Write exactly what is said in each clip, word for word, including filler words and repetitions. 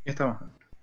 Ya estamos.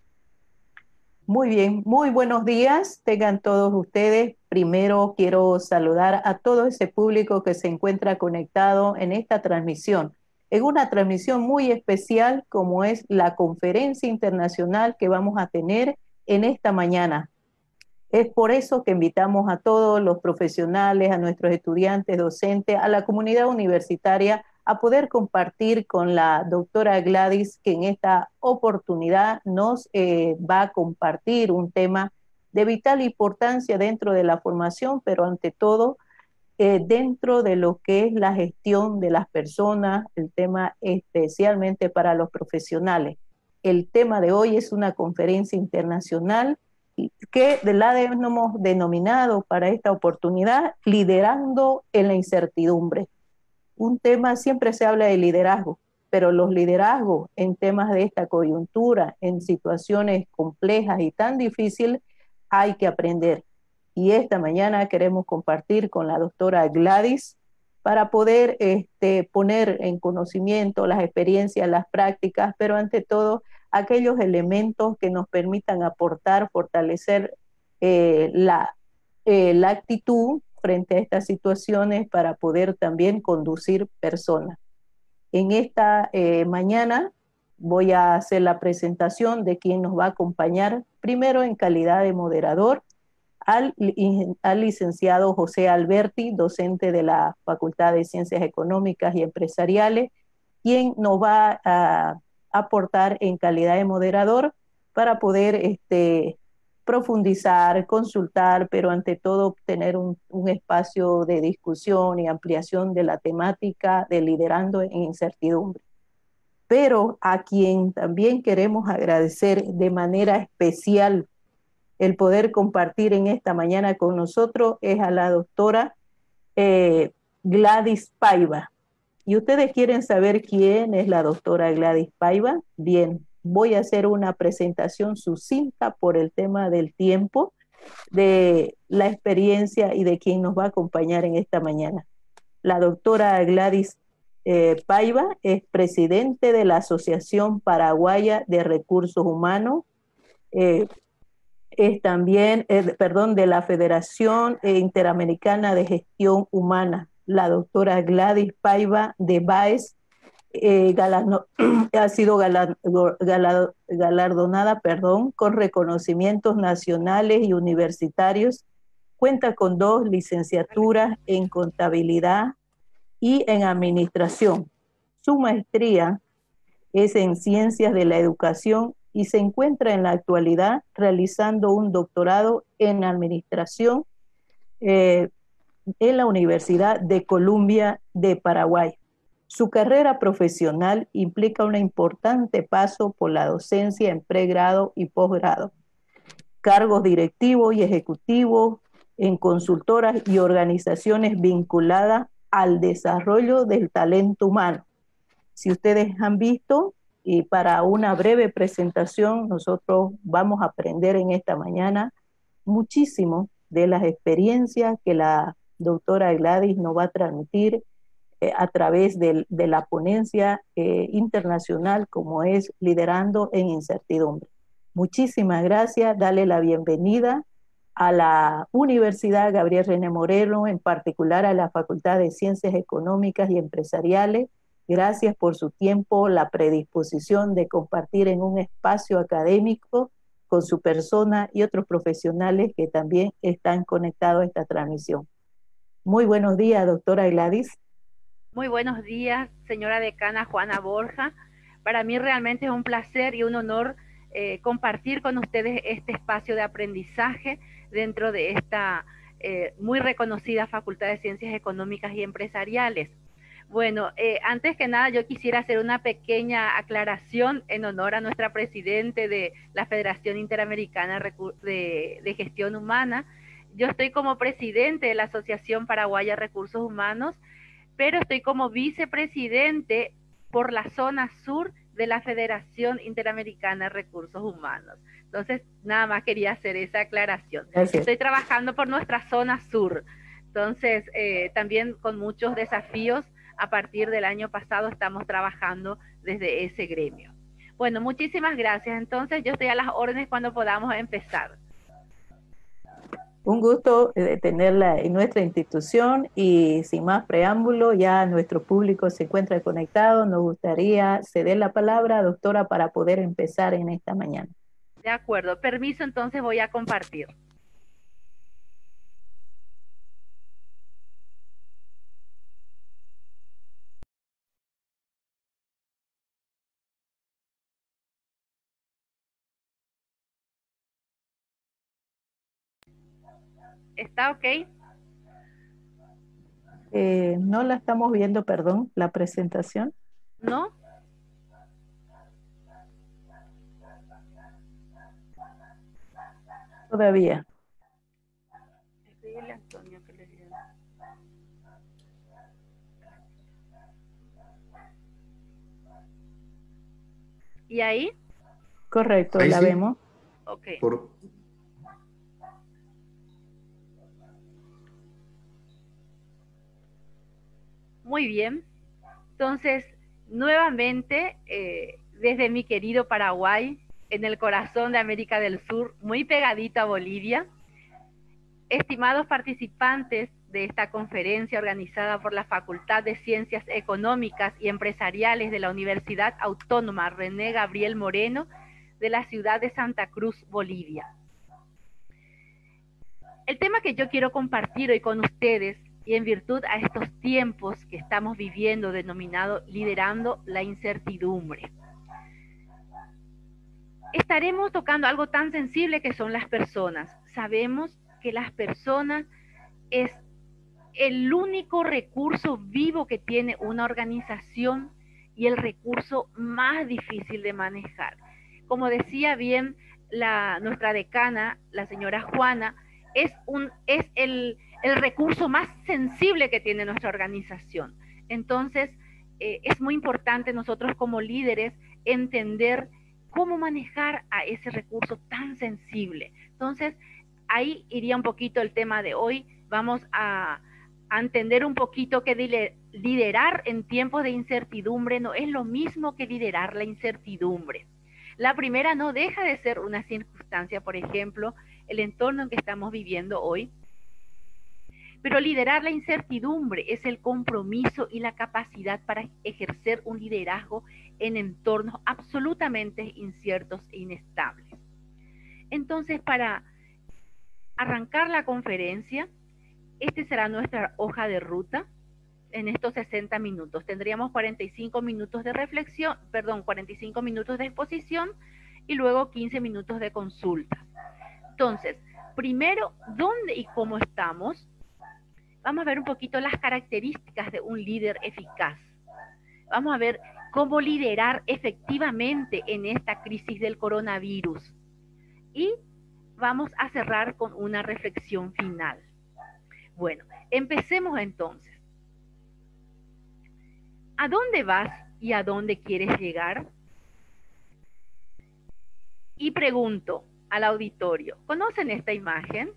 Muy bien, muy buenos días, tengan todos ustedes. Primero quiero saludar a todo ese público que se encuentra conectado en esta transmisión, en una transmisión muy especial como es la conferencia internacional que vamos a tener en esta mañana. Es por eso que invitamos a todos los profesionales, a nuestros estudiantes, docentes, a la comunidad universitaria a poder compartir con la doctora Gladys, que en esta oportunidad nos eh, va a compartir un tema de vital importancia dentro de la formación, pero ante todo eh, dentro de lo que es la gestión de las personas, el tema especialmente para los profesionales. El tema de hoy es una conferencia internacional que la hemos denominado para esta oportunidad liderando en la incertidumbre. Un tema, siempre se habla de liderazgo, pero los liderazgos en temas de esta coyuntura, en situaciones complejas y tan difíciles, hay que aprender. Y esta mañana queremos compartir con la doctora Gladys para poder este, poner en conocimiento las experiencias, las prácticas, pero ante todo aquellos elementos que nos permitan aportar, fortalecer eh, la, eh, la actitud frente a estas situaciones para poder también conducir personas. En esta eh, mañana voy a hacer la presentación de quien nos va a acompañar, primero en calidad de moderador, al, al licenciado José Alberti, docente de la Facultad de Ciencias Económicas y Empresariales, quien nos va a aportar en calidad de moderador para poder este, profundizar, consultar, pero ante todo tener un, un espacio de discusión y ampliación de la temática de liderando en incertidumbre. Pero a quien también queremos agradecer de manera especial el poder compartir en esta mañana con nosotros es a la doctora eh, Gladys Paiva. ¿Y ustedes quieren saber quién es la doctora Gladys Paiva? Bien, voy a hacer una presentación sucinta por el tema del tiempo, de la experiencia y de quién nos va a acompañar en esta mañana. La doctora Gladys eh, Paiva es presidente de la Asociación Paraguaya de Recursos Humanos, eh, es también, eh, perdón, de la Federación Interamericana de Gestión Humana, la doctora Gladys Paiva de Báez, eh, galano, ha sido galar, galar, galardonada perdón, con reconocimientos nacionales y universitarios, cuenta con dos licenciaturas en contabilidad y en administración. Su maestría es en ciencias de la educación y se encuentra en la actualidad realizando un doctorado en administración eh, en la Universidad de Columbia de Paraguay. Su carrera profesional implica un importante paso por la docencia en pregrado y posgrado, cargos directivos y ejecutivos en consultoras y organizaciones vinculadas al desarrollo del talento humano. Si ustedes han visto, y para una breve presentación, nosotros vamos a aprender en esta mañana muchísimo de las experiencias que la doctora Gladys nos va a transmitir eh, a través de, de la ponencia eh, internacional como es Liderando en Incertidumbre. Muchísimas gracias, dale la bienvenida a la Universidad Gabriel René Moreno, en particular a la Facultad de Ciencias Económicas y Empresariales. Gracias por su tiempo, la predisposición de compartir en un espacio académico con su persona y otros profesionales que también están conectados a esta transmisión. Muy buenos días, doctora Gladys. Muy buenos días, señora decana Juana Borja. Para mí realmente es un placer y un honor eh, compartir con ustedes este espacio de aprendizaje dentro de esta eh, muy reconocida Facultad de Ciencias Económicas y Empresariales. Bueno, eh, antes que nada yo quisiera hacer una pequeña aclaración en honor a nuestra presidente de la Federación Interamericana de, de Gestión Humana. Yo estoy como presidente de la Asociación Paraguaya de Recursos Humanos, pero estoy como vicepresidente por la zona sur de la Federación Interamericana de Recursos Humanos. Entonces, nada más quería hacer esa aclaración. Gracias. Estoy trabajando por nuestra zona sur, entonces eh, también con muchos desafíos. A partir del año pasado estamos trabajando desde ese gremio. Bueno, muchísimas gracias. Entonces yo estoy a las órdenes cuando podamos empezar. Un gusto de tenerla en nuestra institución y sin más preámbulo, ya nuestro público se encuentra conectado. Nos gustaría ceder la palabra, doctora, para poder empezar en esta mañana. De acuerdo, permiso, entonces voy a compartir. ¿Está ok? Eh, no la estamos viendo, perdón, la presentación. ¿No? Todavía. Escríbele a Antonio que le diga. ¿Y ahí? Correcto, Ahí la sí. vemos. Ok. Por... Muy bien. Entonces, nuevamente, eh, desde mi querido Paraguay, en el corazón de América del Sur, muy pegadito a Bolivia, estimados participantes de esta conferencia organizada por la Facultad de Ciencias Económicas y Empresariales de la Universidad Autónoma René Gabriel Moreno de la ciudad de Santa Cruz, Bolivia. El tema que yo quiero compartir hoy con ustedes, y en virtud a estos tiempos que estamos viviendo, denominado liderando la incertidumbre, estaremos tocando algo tan sensible que son las personas. Sabemos que las personas es el único recurso vivo que tiene una organización y el recurso más difícil de manejar. Como decía bien la, nuestra decana, la señora Juana, es, un, es el, el recurso más sensible que tiene nuestra organización. Entonces, eh, es muy importante nosotros como líderes entender cómo manejar a ese recurso tan sensible. Entonces, ahí iría un poquito el tema de hoy. Vamos a, a entender un poquito que liderar en tiempos de incertidumbre no es lo mismo que liderar la incertidumbre. La primera no deja de ser una circunstancia, por ejemplo, el entorno en que estamos viviendo hoy, pero liderar la incertidumbre es el compromiso y la capacidad para ejercer un liderazgo en entornos absolutamente inciertos e inestables. Entonces, para arrancar la conferencia, esta será nuestra hoja de ruta en estos sesenta minutos. Tendríamos cuarenta y cinco minutos de reflexión, perdón, cuarenta y cinco minutos de exposición y luego quince minutos de consulta. Entonces, primero, ¿dónde y cómo estamos? Vamos a ver un poquito las características de un líder eficaz. Vamos a ver cómo liderar efectivamente en esta crisis del coronavirus. Y vamos a cerrar con una reflexión final. Bueno, empecemos entonces. ¿A dónde vas y a dónde quieres llegar? Y pregunto al auditorio, ¿conocen esta imagen?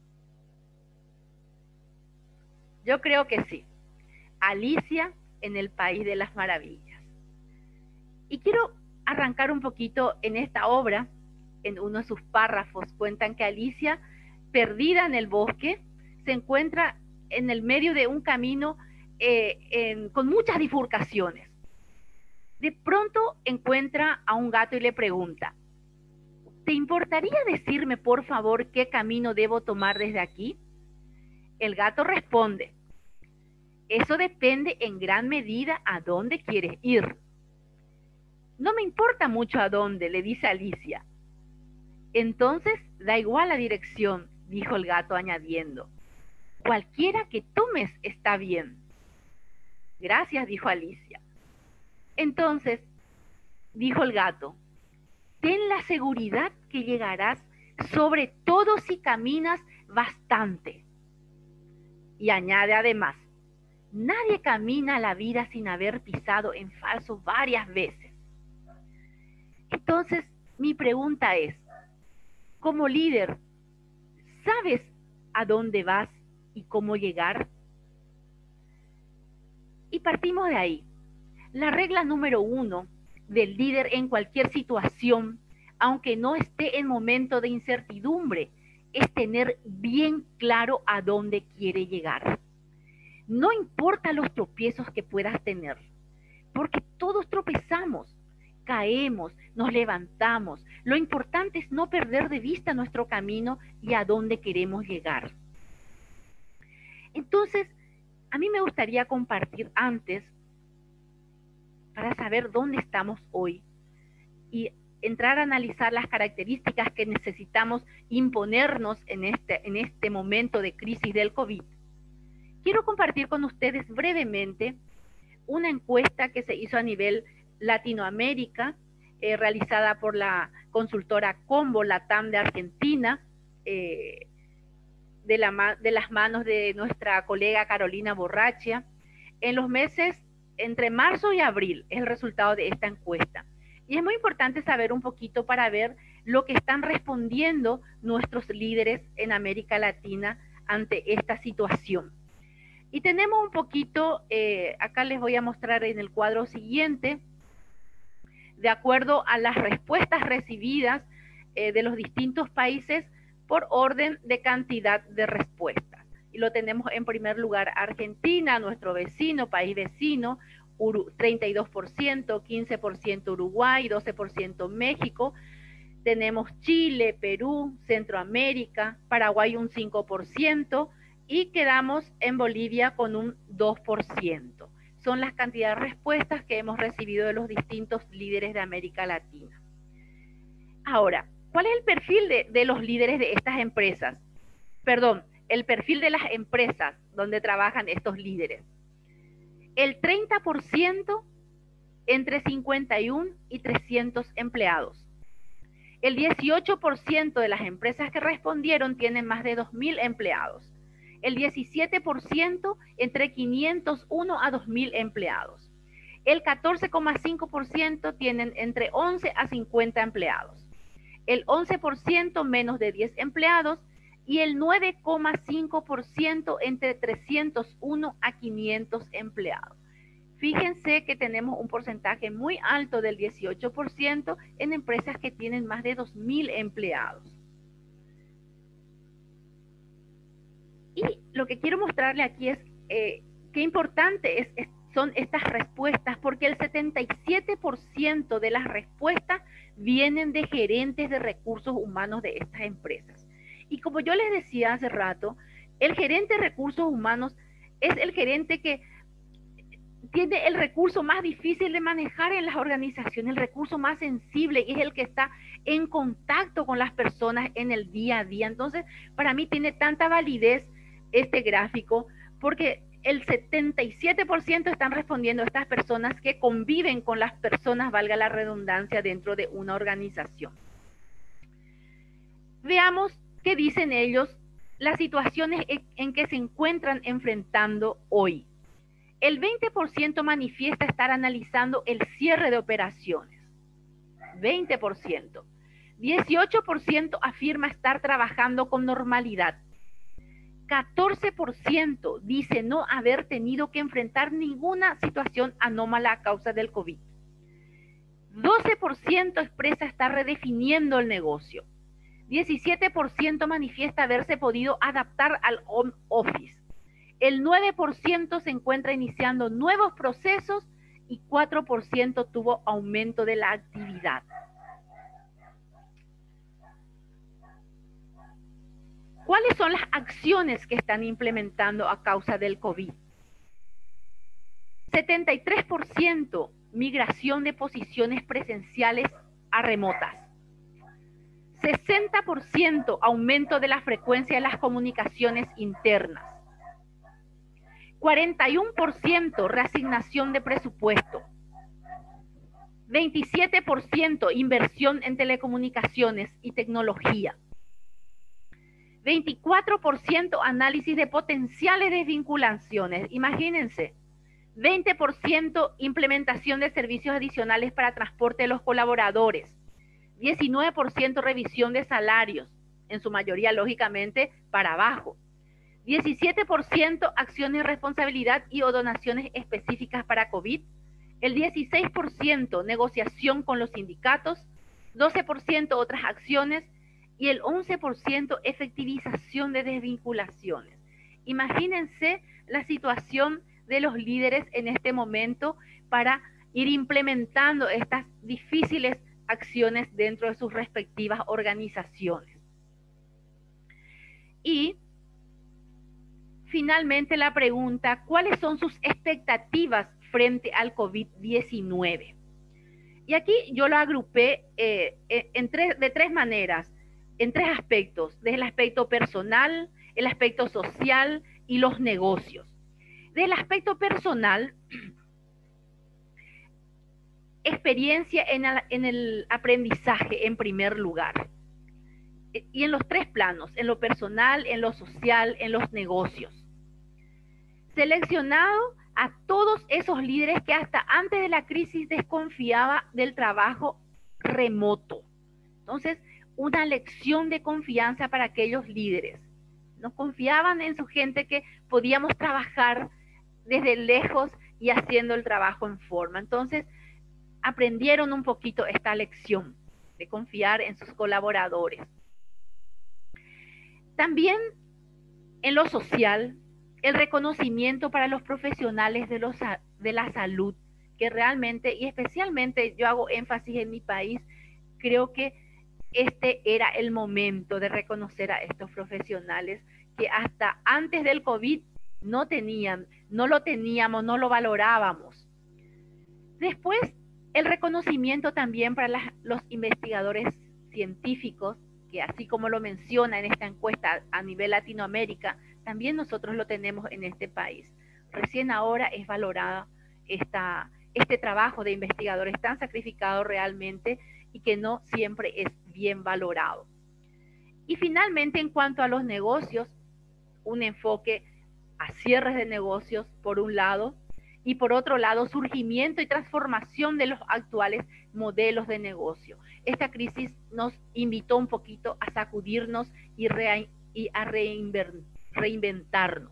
Yo creo que sí. Alicia en el País de las Maravillas. Y quiero arrancar un poquito en esta obra. En uno de sus párrafos cuentan que Alicia, perdida en el bosque, se encuentra en el medio de un camino eh, en, con muchas bifurcaciones. De pronto encuentra a un gato y le pregunta, ¿te importaría decirme por favor qué camino debo tomar desde aquí? El gato responde, eso depende en gran medida a dónde quieres ir. No me importa mucho a dónde, le dice Alicia. Entonces da igual la dirección, dijo el gato añadiendo. Cualquiera que tomes está bien. Gracias, dijo Alicia. Entonces, dijo el gato, ten la seguridad que llegarás sobre todo si caminas bastante. Y añade además, nadie camina la vida sin haber pisado en falso varias veces. Entonces, mi pregunta es, como líder, ¿sabes a dónde vas y cómo llegar? Y partimos de ahí. La regla número uno del líder en cualquier situación, aunque no esté en momento de incertidumbre, es tener bien claro a dónde quiere llegar. No importa los tropiezos que puedas tener, porque todos tropezamos, caemos, nos levantamos. Lo importante es no perder de vista nuestro camino y a dónde queremos llegar. Entonces, a mí me gustaría compartir antes, para saber dónde estamos hoy y entrar a analizar las características que necesitamos imponernos en este, en este momento de crisis del COVID. Quiero compartir con ustedes brevemente una encuesta que se hizo a nivel Latinoamérica, eh, realizada por la consultora Combo Latam de Argentina, eh, de, la, de las manos de nuestra colega Carolina Borrachia, en los meses entre marzo y abril, es el resultado de esta encuesta. Y es muy importante saber un poquito para ver lo que están respondiendo nuestros líderes en América Latina ante esta situación. Y tenemos un poquito, eh, acá les voy a mostrar en el cuadro siguiente, de acuerdo a las respuestas recibidas eh, de los distintos países por orden de cantidad de respuestas. Y lo tenemos en primer lugar Argentina, nuestro vecino, país vecino, treinta y dos por ciento, quince por ciento Uruguay, doce por ciento México. Tenemos Chile, Perú, Centroamérica, Paraguay un cinco por ciento y quedamos en Bolivia con un dos por ciento. Son las cantidades de respuestas que hemos recibido de los distintos líderes de América Latina. Ahora, ¿cuál es el perfil de, de los líderes de estas empresas? Perdón, el perfil de las empresas donde trabajan estos líderes. El treinta por ciento entre cincuenta y uno y trescientos empleados. El dieciocho por ciento de las empresas que respondieron tienen más de dos mil empleados. El diecisiete por ciento entre quinientos uno a dos mil empleados. El catorce coma cinco por ciento tienen entre once a cincuenta empleados. El once por ciento menos de diez empleados y el nueve coma cinco por ciento entre trescientos uno a quinientos empleados. Fíjense que tenemos un porcentaje muy alto del dieciocho por ciento en empresas que tienen más de dos mil empleados. Y lo que quiero mostrarle aquí es eh, qué importante es, es, son estas respuestas, porque el setenta y siete por ciento de las respuestas vienen de gerentes de recursos humanos de estas empresas. Y como yo les decía hace rato, el gerente de recursos humanos es el gerente que tiene el recurso más difícil de manejar en las organizaciones, el recurso más sensible, y es el que está en contacto con las personas en el día a día. Entonces, para mí tiene tanta validez este gráfico, porque el setenta y siete por ciento están respondiendo a estas personas que conviven con las personas, valga la redundancia, dentro de una organización. Veamos qué dicen ellos, las situaciones en que se encuentran enfrentando hoy. El veinte por ciento manifiesta estar analizando el cierre de operaciones. veinte por ciento. dieciocho por ciento afirma estar trabajando con normalidad. catorce por ciento dice no haber tenido que enfrentar ninguna situación anómala a causa del COVID. doce por ciento expresa estar redefiniendo el negocio. diecisiete por ciento manifiesta haberse podido adaptar al home office. El nueve por ciento se encuentra iniciando nuevos procesos y cuatro por ciento tuvo aumento de la actividad. ¿Cuáles son las acciones que están implementando a causa del COVID? setenta y tres por ciento migración de posiciones presenciales a remotas. sesenta por ciento aumento de la frecuencia de las comunicaciones internas. cuarenta y uno por ciento reasignación de presupuesto. veintisiete por ciento inversión en telecomunicaciones y tecnología. veinticuatro por ciento análisis de potenciales desvinculaciones. Imagínense, veinte por ciento implementación de servicios adicionales para transporte de los colaboradores. diecinueve por ciento revisión de salarios, en su mayoría, lógicamente, para abajo. diecisiete por ciento acciones de responsabilidad y o donaciones específicas para COVID. el dieciséis por ciento negociación con los sindicatos, doce por ciento otras acciones y el once por ciento efectivización de desvinculaciones. Imagínense la situación de los líderes en este momento para ir implementando estas difíciles acciones dentro de sus respectivas organizaciones. Y finalmente la pregunta, ¿cuáles son sus expectativas frente al COVID diecinueve? Y aquí yo lo agrupé eh, en tres, de tres maneras, en tres aspectos, desde el aspecto personal, el aspecto social y los negocios. Desde el aspecto personal, experiencia en el, en el aprendizaje en primer lugar. Y en los tres planos, en lo personal, en lo social, en los negocios. Seleccionado a todos esos líderes que hasta antes de la crisis desconfiaba del trabajo remoto. Entonces, una lección de confianza para aquellos líderes. No confiaban en su gente que podíamos trabajar desde lejos y haciendo el trabajo en forma. Entonces, aprendieron un poquito esta lección de confiar en sus colaboradores. También en lo social, el reconocimiento para los profesionales de, los, de la salud, que realmente, y especialmente yo hago énfasis en mi país, creo que este era el momento de reconocer a estos profesionales que hasta antes del COVID no tenían, no lo teníamos, no lo valorábamos. Después, el reconocimiento también para las, los investigadores científicos, que así como lo menciona en esta encuesta a nivel Latinoamérica, también nosotros lo tenemos en este país. Recién ahora es valorado esta, este trabajo de investigadores tan sacrificado realmente y que no siempre es bien valorado. Y finalmente, en cuanto a los negocios, un enfoque a cierres de negocios por un lado, y por otro lado, surgimiento y transformación de los actuales modelos de negocio. Esta crisis nos invitó un poquito a sacudirnos y, re, y a reinventarnos.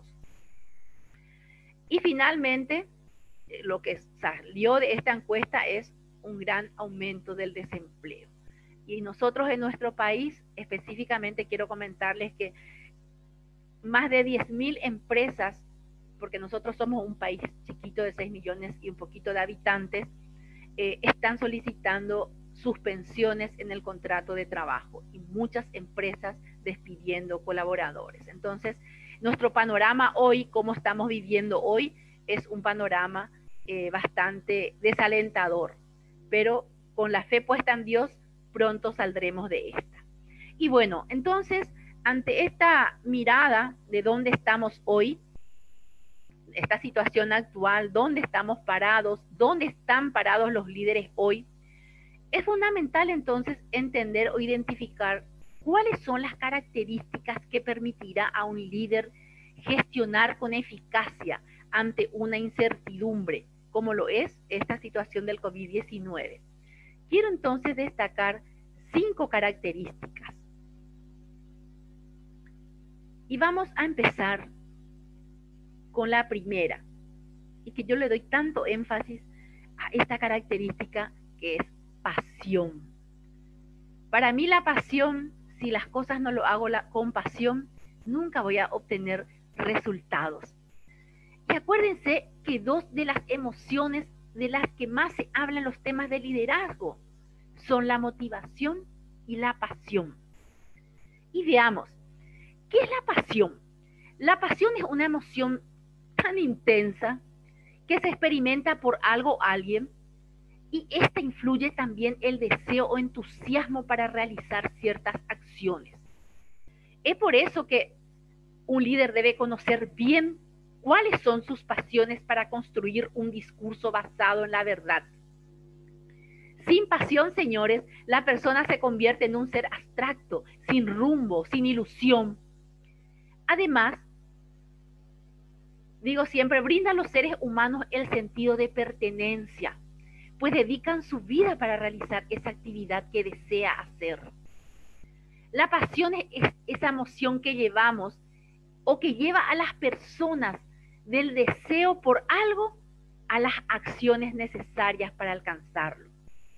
Y finalmente, lo que salió de esta encuesta es un gran aumento del desempleo. Y nosotros en nuestro país, específicamente quiero comentarles que más de diez mil empresas, porque nosotros somos un país chiquito de seis millones y un poquito de habitantes, eh, están solicitando suspensiones en el contrato de trabajo y muchas empresas despidiendo colaboradores. Entonces, nuestro panorama hoy, como estamos viviendo hoy, es un panorama eh, bastante desalentador, pero con la fe puesta en Dios, pronto saldremos de esta. Y bueno, entonces, ante esta mirada de dónde estamos hoy, esta situación actual, dónde estamos parados, dónde están parados los líderes hoy, es fundamental entonces entender o identificar cuáles son las características que permitirá a un líder gestionar con eficacia ante una incertidumbre, como lo es esta situación del COVID diecinueve. Quiero entonces destacar cinco características. Y vamos a empezar con la primera, y que yo le doy tanto énfasis a esta característica que es pasión. Para mí la pasión, si las cosas no lo hago la, con pasión, nunca voy a obtener resultados. Y acuérdense que dos de las emociones de las que más se hablan los temas de liderazgo son la motivación y la pasión. Y veamos, ¿qué es la pasión? La pasión es una emoción tan intensa que se experimenta por algo o alguien, y esta influye también el deseo o entusiasmo para realizar ciertas acciones. Es por eso que un líder debe conocer bien cuáles son sus pasiones para construir un discurso basado en la verdad. Sin pasión, señores, la persona se convierte en un ser abstracto, sin rumbo, sin ilusión. Además, digo siempre, brinda a los seres humanos el sentido de pertenencia, pues dedican su vida para realizar esa actividad que desea hacer. La pasión es esa emoción que llevamos o que lleva a las personas del deseo por algo a las acciones necesarias para alcanzarlo.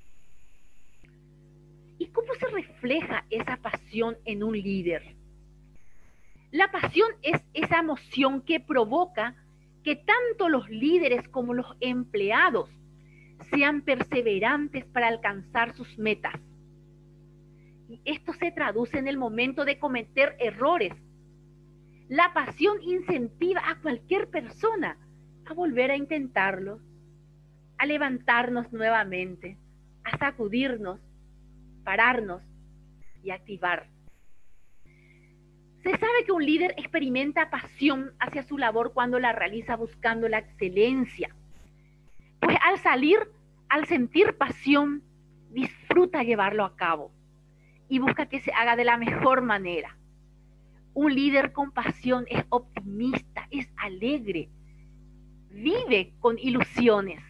¿Y cómo se refleja esa pasión en un líder? La pasión es esa emoción que provoca que tanto los líderes como los empleados sean perseverantes para alcanzar sus metas. Y esto se traduce en el momento de cometer errores. La pasión incentiva a cualquier persona a volver a intentarlo, a levantarnos nuevamente, a sacudirnos, pararnos y activar. Se sabe que un líder experimenta pasión hacia su labor cuando la realiza buscando la excelencia. Pues al salir, al sentir pasión, disfruta llevarlo a cabo y busca que se haga de la mejor manera. Un líder con pasión es optimista, es alegre, vive con ilusiones.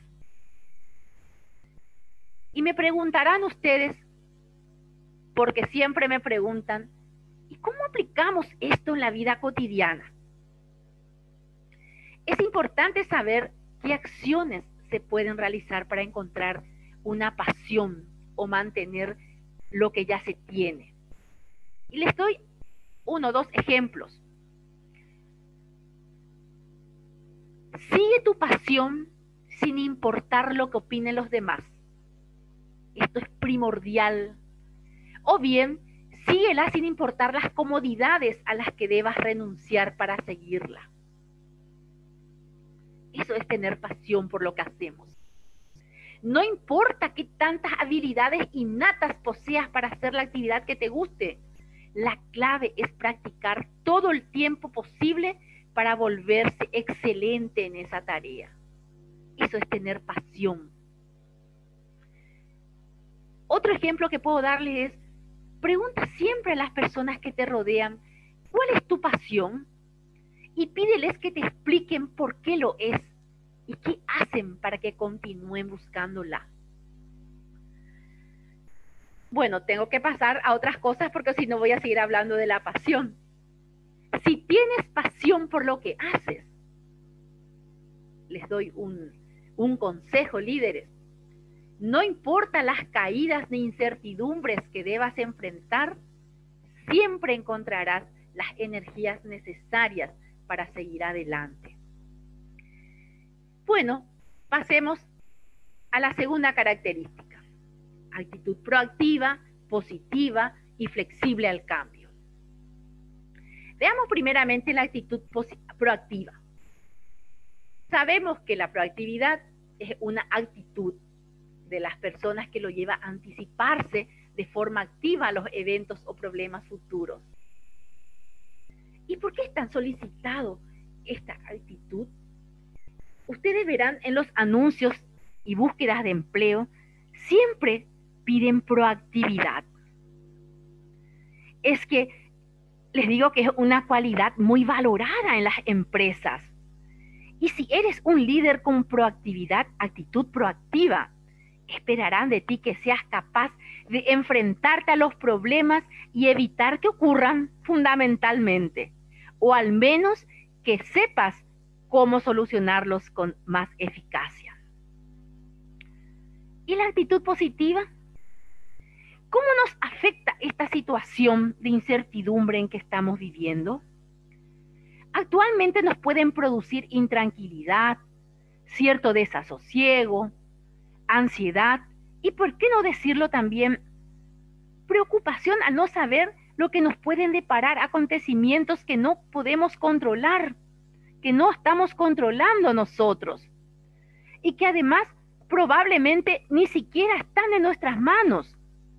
Y me preguntarán ustedes, porque siempre me preguntan, ¿y cómo aplicamos esto en la vida cotidiana? Es importante saber qué acciones se pueden realizar para encontrar una pasión o mantener lo que ya se tiene. Y les doy uno o dos ejemplos. Sigue tu pasión sin importar lo que opinen los demás. Esto es primordial. O bien, síguela sin importar las comodidades a las que debas renunciar para seguirla. Eso es tener pasión por lo que hacemos. No importa qué tantas habilidades innatas poseas para hacer la actividad que te guste. La clave es practicar todo el tiempo posible para volverse excelente en esa tarea. Eso es tener pasión. Otro ejemplo que puedo darles es, pregunta siempre a las personas que te rodean, ¿cuál es tu pasión? Y pídeles que te expliquen por qué lo es y qué hacen para que continúen buscándola. Bueno, tengo que pasar a otras cosas porque si no voy a seguir hablando de la pasión. Si tienes pasión por lo que haces, les doy un, un consejo, líderes. No importa las caídas ni incertidumbres que debas enfrentar, siempre encontrarás las energías necesarias para seguir adelante. Bueno, pasemos a la segunda característica. Actitud proactiva, positiva y flexible al cambio. Veamos primeramente la actitud proactiva. Sabemos que la proactividad es una actitud de las personas que lo lleva a anticiparse de forma activa a los eventos o problemas futuros. ¿Y por qué es tan solicitado esta actitud? Ustedes verán en los anuncios y búsquedas de empleo, siempre piden proactividad. Es que les digo que es una cualidad muy valorada en las empresas. Y si eres un líder con proactividad, actitud proactiva, esperarán de ti que seas capaz de enfrentarte a los problemas y evitar que ocurran fundamentalmente, o al menos que sepas cómo solucionarlos con más eficacia. ¿Y la actitud positiva? ¿Cómo nos afecta esta situación de incertidumbre en que estamos viviendo? Actualmente nos pueden producir intranquilidad, cierto desasosiego, ansiedad y, por qué no decirlo también, preocupación al no saber lo que nos pueden deparar acontecimientos que no podemos controlar, que no estamos controlando nosotros y que además probablemente ni siquiera están en nuestras manos.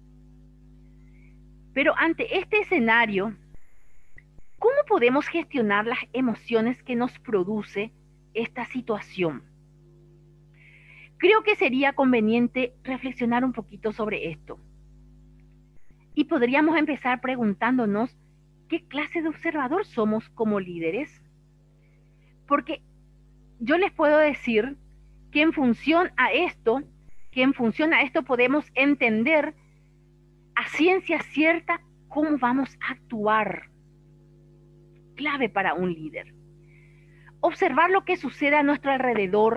Pero ante este escenario, ¿cómo podemos gestionar las emociones que nos produce esta situación? Creo que sería conveniente reflexionar un poquito sobre esto. Y podríamos empezar preguntándonos qué clase de observador somos como líderes. Porque yo les puedo decir que en función a esto, que en función a esto podemos entender a ciencia cierta cómo vamos a actuar. Clave para un líder. Observar lo que sucede a nuestro alrededor,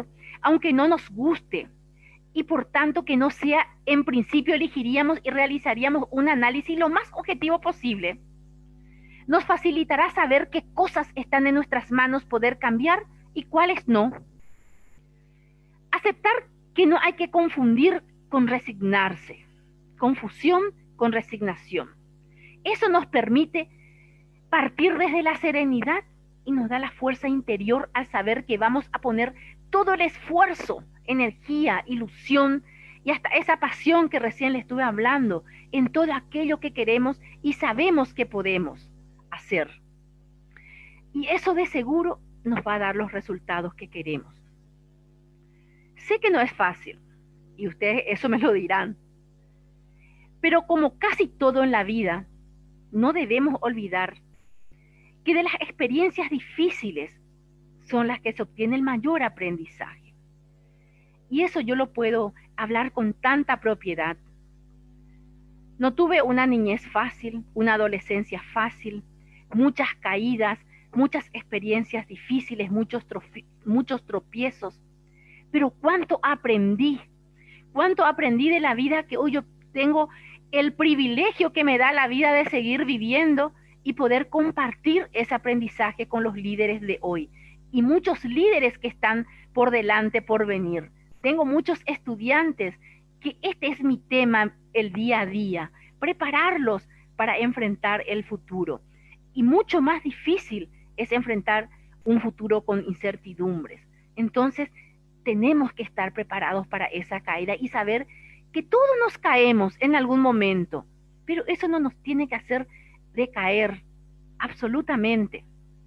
aunque no nos guste, y por tanto que no sea, en principio elegiríamos y realizaríamos un análisis lo más objetivo posible. Nos facilitará saber qué cosas están en nuestras manos poder cambiar y cuáles no. Aceptar que no hay que confundir con resignarse, confusión con resignación. Eso nos permite partir desde la serenidad y nos da la fuerza interior al saber que vamos a poner todo el esfuerzo, energía, ilusión y hasta esa pasión que recién le estuve hablando en todo aquello que queremos y sabemos que podemos hacer. Y eso de seguro nos va a dar los resultados que queremos. Sé que no es fácil y ustedes eso me lo dirán, pero como casi todo en la vida, no debemos olvidar que de las experiencias difíciles son las que se obtiene el mayor aprendizaje. Y eso yo lo puedo hablar con tanta propiedad. No tuve una niñez fácil, una adolescencia fácil, muchas caídas, muchas experiencias difíciles, muchos, muchos tropiezos. Pero cuánto aprendí, cuánto aprendí de la vida que hoy yo tengo el privilegio que me da la vida de seguir viviendo y poder compartir ese aprendizaje con los líderes de hoy y muchos líderes que están por delante, por venir. Tengo muchos estudiantes que este es mi tema el día a día, prepararlos para enfrentar el futuro. Y mucho más difícil es enfrentar un futuro con incertidumbres. Entonces, tenemos que estar preparados para esa caída y saber que todos nos caemos en algún momento, pero eso no nos tiene que hacer decaer, absolutamente.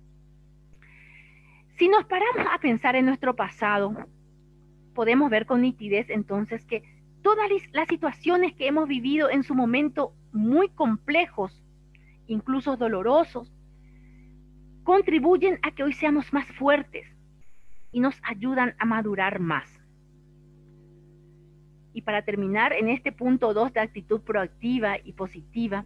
Si nos paramos a pensar en nuestro pasado, podemos ver con nitidez entonces que todas las situaciones que hemos vivido en su momento muy complejos, incluso dolorosos, contribuyen a que hoy seamos más fuertes y nos ayudan a madurar más. Y para terminar, en este punto dos de actitud proactiva y positiva,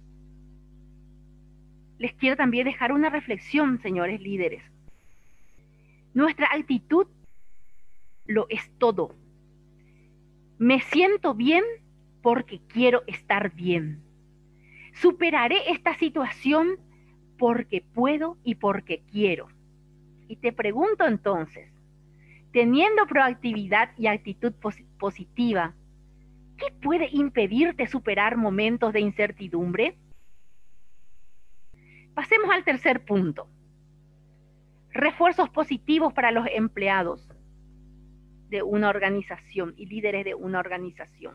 les quiero también dejar una reflexión, señores líderes. Nuestra actitud lo es todo. Me siento bien porque quiero estar bien. Superaré esta situación porque puedo y porque quiero. Y te pregunto entonces, teniendo proactividad y actitud pos- positiva, ¿qué puede impedirte superar momentos de incertidumbre? Pasemos al tercer punto. Refuerzos positivos para los empleados de una organización y líderes de una organización.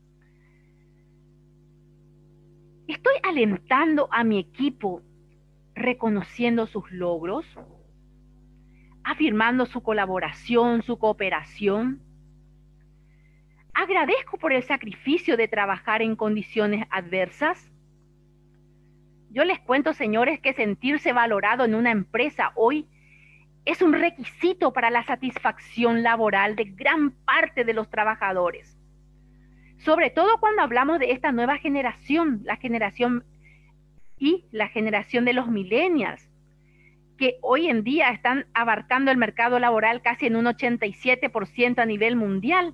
¿Estoy alentando a mi equipo reconociendo sus logros? ¿Afirmando su colaboración, su cooperación? ¿Agradezco por el sacrificio de trabajar en condiciones adversas? Yo les cuento, señores, que sentirse valorado en una empresa hoy es un requisito para la satisfacción laboral de gran parte de los trabajadores. Sobre todo cuando hablamos de esta nueva generación, la generación y la generación de los millennials, que hoy en día están abarcando el mercado laboral casi en un ochenta y siete por ciento a nivel mundial.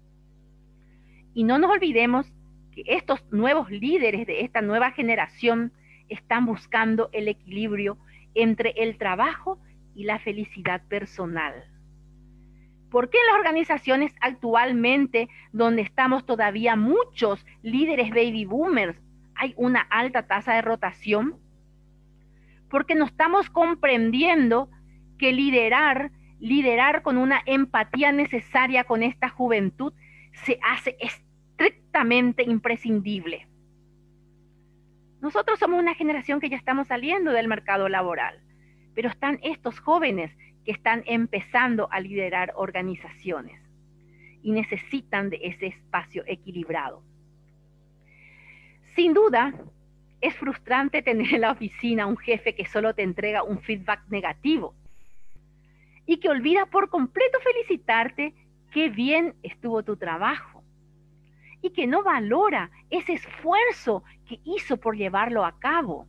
Y no nos olvidemos que estos nuevos líderes de esta nueva generación están buscando el equilibrio entre el trabajo y la felicidad personal. ¿Por qué en las organizaciones actualmente, donde estamos todavía muchos líderes baby boomers, hay una alta tasa de rotación? Porque no estamos comprendiendo que liderar, liderar con una empatía necesaria con esta juventud se hace estrictamente imprescindible. Nosotros somos una generación que ya estamos saliendo del mercado laboral, pero están estos jóvenes que están empezando a liderar organizaciones y necesitan de ese espacio equilibrado. Sin duda, es frustrante tener en la oficina un jefe que solo te entrega un feedback negativo y que olvida por completo felicitarte qué bien estuvo tu trabajo y que no valora ese esfuerzo que hizo por llevarlo a cabo.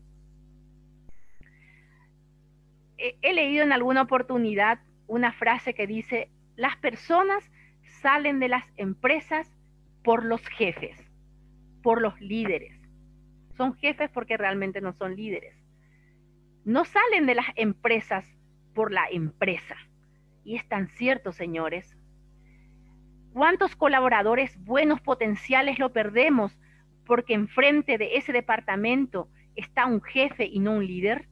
He, he leído en alguna oportunidad una frase que dice: Las personas salen de las empresas por los jefes, por los líderes. Son jefes porque realmente no son líderes. No salen de las empresas por la empresa. Y es tan cierto, señores. ¿Cuántos colaboradores buenos potenciales lo perdemos porque enfrente de ese departamento está un jefe y no un líder?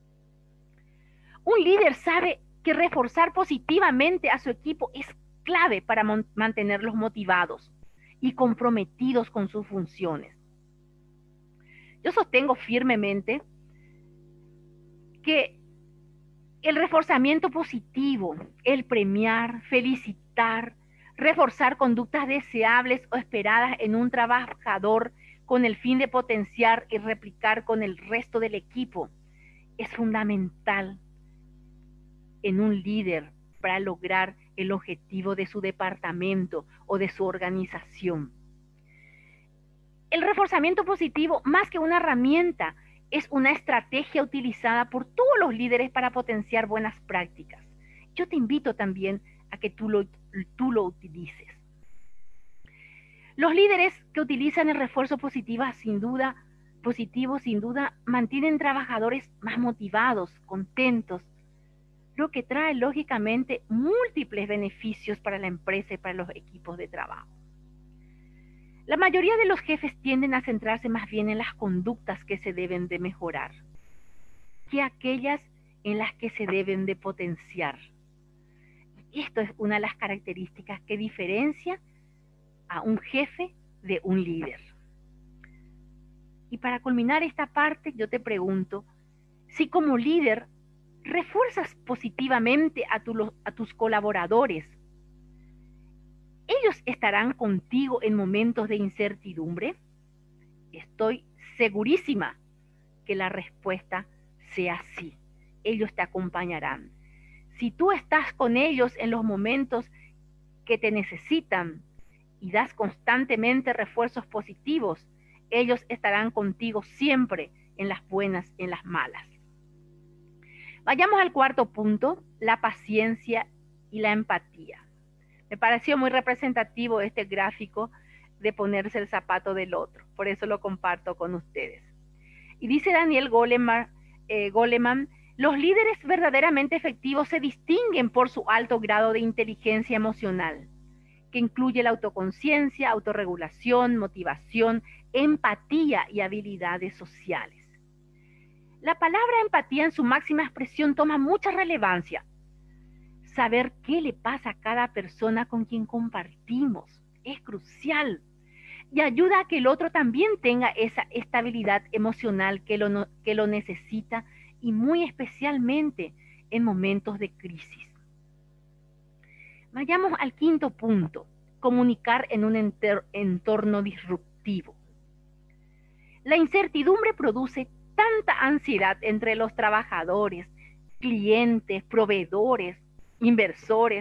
Un líder sabe que reforzar positivamente a su equipo es clave para mantenerlos motivados y comprometidos con sus funciones. Yo sostengo firmemente que el reforzamiento positivo, el premiar, felicitar, reforzar conductas deseables o esperadas en un trabajador con el fin de potenciar y replicar con el resto del equipo, es fundamental en un líder para lograr el objetivo de su departamento o de su organización. El reforzamiento positivo, más que una herramienta, es una estrategia utilizada por todos los líderes para potenciar buenas prácticas. Yo te invito también a que tú lo, tú lo utilices. Los líderes que utilizan el refuerzo positivo sin duda, positivo, sin duda, mantienen trabajadores más motivados, contentos, lo que trae lógicamente múltiples beneficios para la empresa y para los equipos de trabajo. La mayoría de los jefes tienden a centrarse más bien en las conductas que se deben de mejorar que aquellas en las que se deben de potenciar. Y esto es una de las características que diferencia a un jefe de un líder. Y para culminar esta parte, yo te pregunto, si como líder refuerzas positivamente a, tu, a tus colaboradores, ¿ellos estarán contigo en momentos de incertidumbre? Estoy segurísima que la respuesta sea sí. Ellos te acompañarán. Si tú estás con ellos en los momentos que te necesitan y das constantemente refuerzos positivos, ellos estarán contigo siempre en las buenas y en las malas. Vayamos al cuarto punto, la paciencia y la empatía. Me pareció muy representativo este gráfico de ponerse el zapato del otro, por eso lo comparto con ustedes. Y dice Daniel Goleman, eh, Goleman, los líderes verdaderamente efectivos se distinguen por su alto grado de inteligencia emocional, que incluye la autoconciencia, autorregulación, motivación, empatía y habilidades sociales. La palabra empatía en su máxima expresión toma mucha relevancia. Saber qué le pasa a cada persona con quien compartimos es crucial y ayuda a que el otro también tenga esa estabilidad emocional que lo, que lo necesita y muy especialmente en momentos de crisis. Vayamos al quinto punto, comunicar en un entorno disruptivo. La incertidumbre produce tanta ansiedad entre los trabajadores, clientes, proveedores, inversores.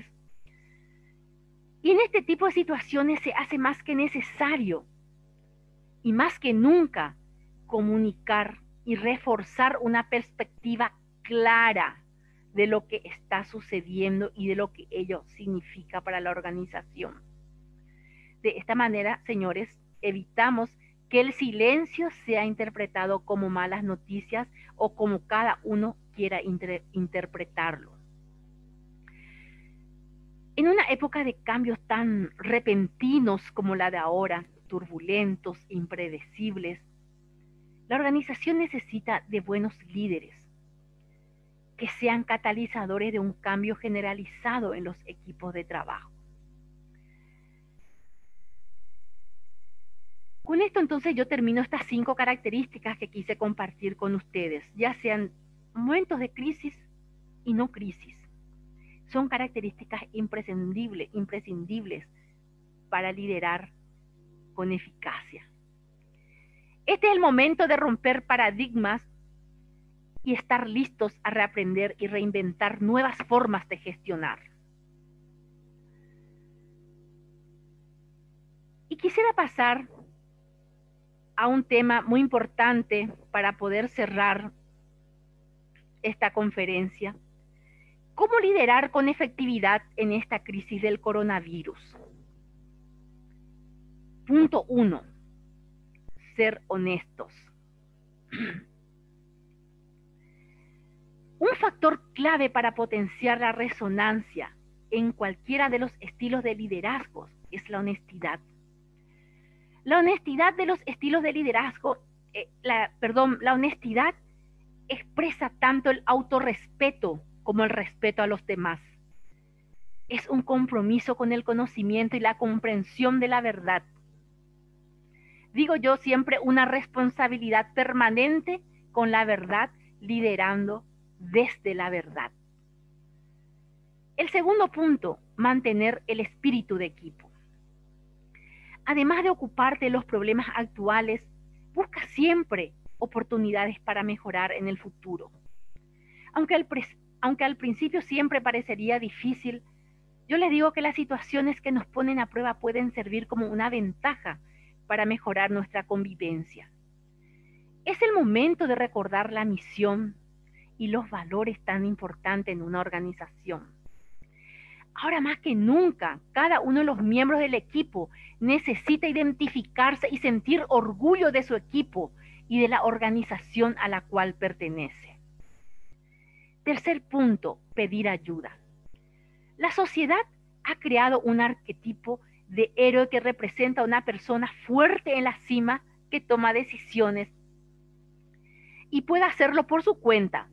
Y en este tipo de situaciones se hace más que necesario y más que nunca comunicar y reforzar una perspectiva clara de lo que está sucediendo y de lo que ello significa para la organización. De esta manera, señores, evitamos que el silencio sea interpretado como malas noticias o como cada uno quiera inter- interpretarlo. En una época de cambios tan repentinos como la de ahora, turbulentos, impredecibles, la organización necesita de buenos líderes que sean catalizadores de un cambio generalizado en los equipos de trabajo. Con esto entonces yo termino estas cinco características que quise compartir con ustedes, ya sean momentos de crisis y no crisis. Son características imprescindibles, imprescindibles para liderar con eficacia. Este es el momento de romper paradigmas y estar listos a reaprender y reinventar nuevas formas de gestionar. Y quisiera pasar a un tema muy importante para poder cerrar esta conferencia, ¿Cómo liderar con efectividad en esta crisis del coronavirus? Punto uno, ser honestos. Un factor clave para potenciar la resonancia en cualquiera de los estilos de liderazgo es la honestidad. La honestidad de los estilos de liderazgo, eh, la, perdón, la honestidad expresa tanto el autorrespeto como el respeto a los demás. Es un compromiso con el conocimiento y la comprensión de la verdad. Digo yo siempre, una responsabilidad permanente con la verdad, liderando desde la verdad. El segundo punto, mantener el espíritu de equipo. Además de ocuparte de los problemas actuales, busca siempre oportunidades para mejorar en el futuro. Aunque al, aunque al principio siempre parecería difícil, yo les digo que las situaciones que nos ponen a prueba pueden servir como una ventaja para mejorar nuestra convivencia. Es el momento de recordar la misión y los valores tan importantes en una organización. Ahora más que nunca, cada uno de los miembros del equipo necesita identificarse y sentir orgullo de su equipo y de la organización a la cual pertenece. Tercer punto, pedir ayuda. La sociedad ha creado un arquetipo de héroe que representa a una persona fuerte en la cima que toma decisiones y puede hacerlo por su cuenta.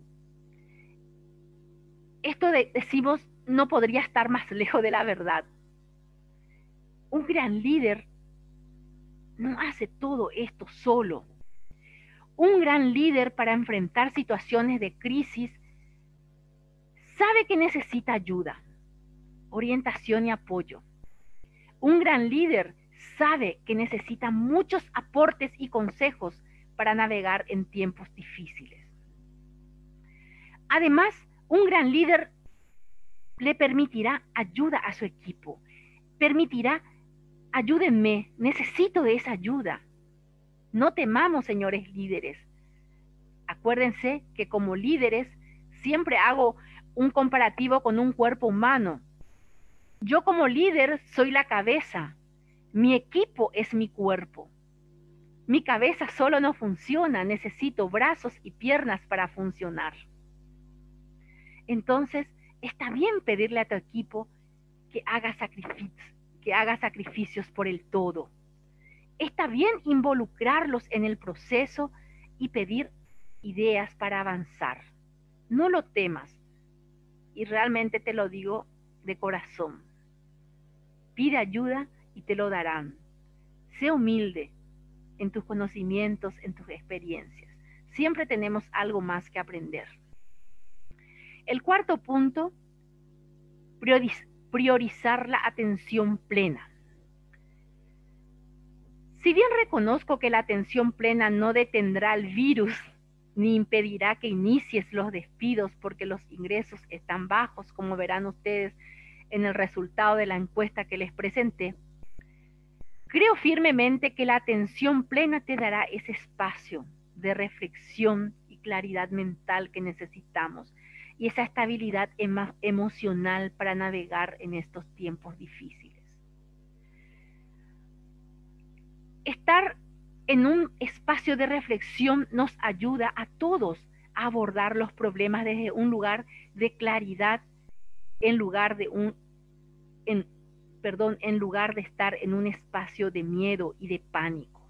Esto de, decimos, no podría estar más lejos de la verdad. Un gran líder no hace todo esto solo. Un gran líder, para enfrentar situaciones de crisis, sabe que necesita ayuda, orientación y apoyo. Un gran líder sabe que necesita muchos aportes y consejos para navegar en tiempos difíciles. Además, un gran líder le permitirá ayuda a su equipo. Permitirá, ayúdenme, necesito de esa ayuda. No temamos, señores líderes. Acuérdense que como líderes siempre hago un comparativo con un cuerpo humano. Yo como líder soy la cabeza. Mi equipo es mi cuerpo. Mi cabeza solo no funciona, necesito brazos y piernas para funcionar. Entonces, está bien pedirle a tu equipo que haga sacrificios, que haga sacrificios por el todo. Está bien involucrarlos en el proceso y pedir ideas para avanzar. No lo temas, y realmente te lo digo de corazón. Pide ayuda y te lo darán. Sé humilde en tus conocimientos, en tus experiencias. Siempre tenemos algo más que aprender. El cuarto punto, priorizar la atención plena. Si bien reconozco que la atención plena no detendrá el virus, ni impedirá que inicies los despidos porque los ingresos están bajos, como verán ustedes en el resultado de la encuesta que les presenté, creo firmemente que la atención plena te dará ese espacio de reflexión y claridad mental que necesitamos y esa estabilidad emo- emocional para navegar en estos tiempos difíciles. Estar en un espacio de reflexión nos ayuda a todos a abordar los problemas desde un lugar de claridad en lugar de un en, perdón, en lugar de estar en un espacio de miedo y de pánico.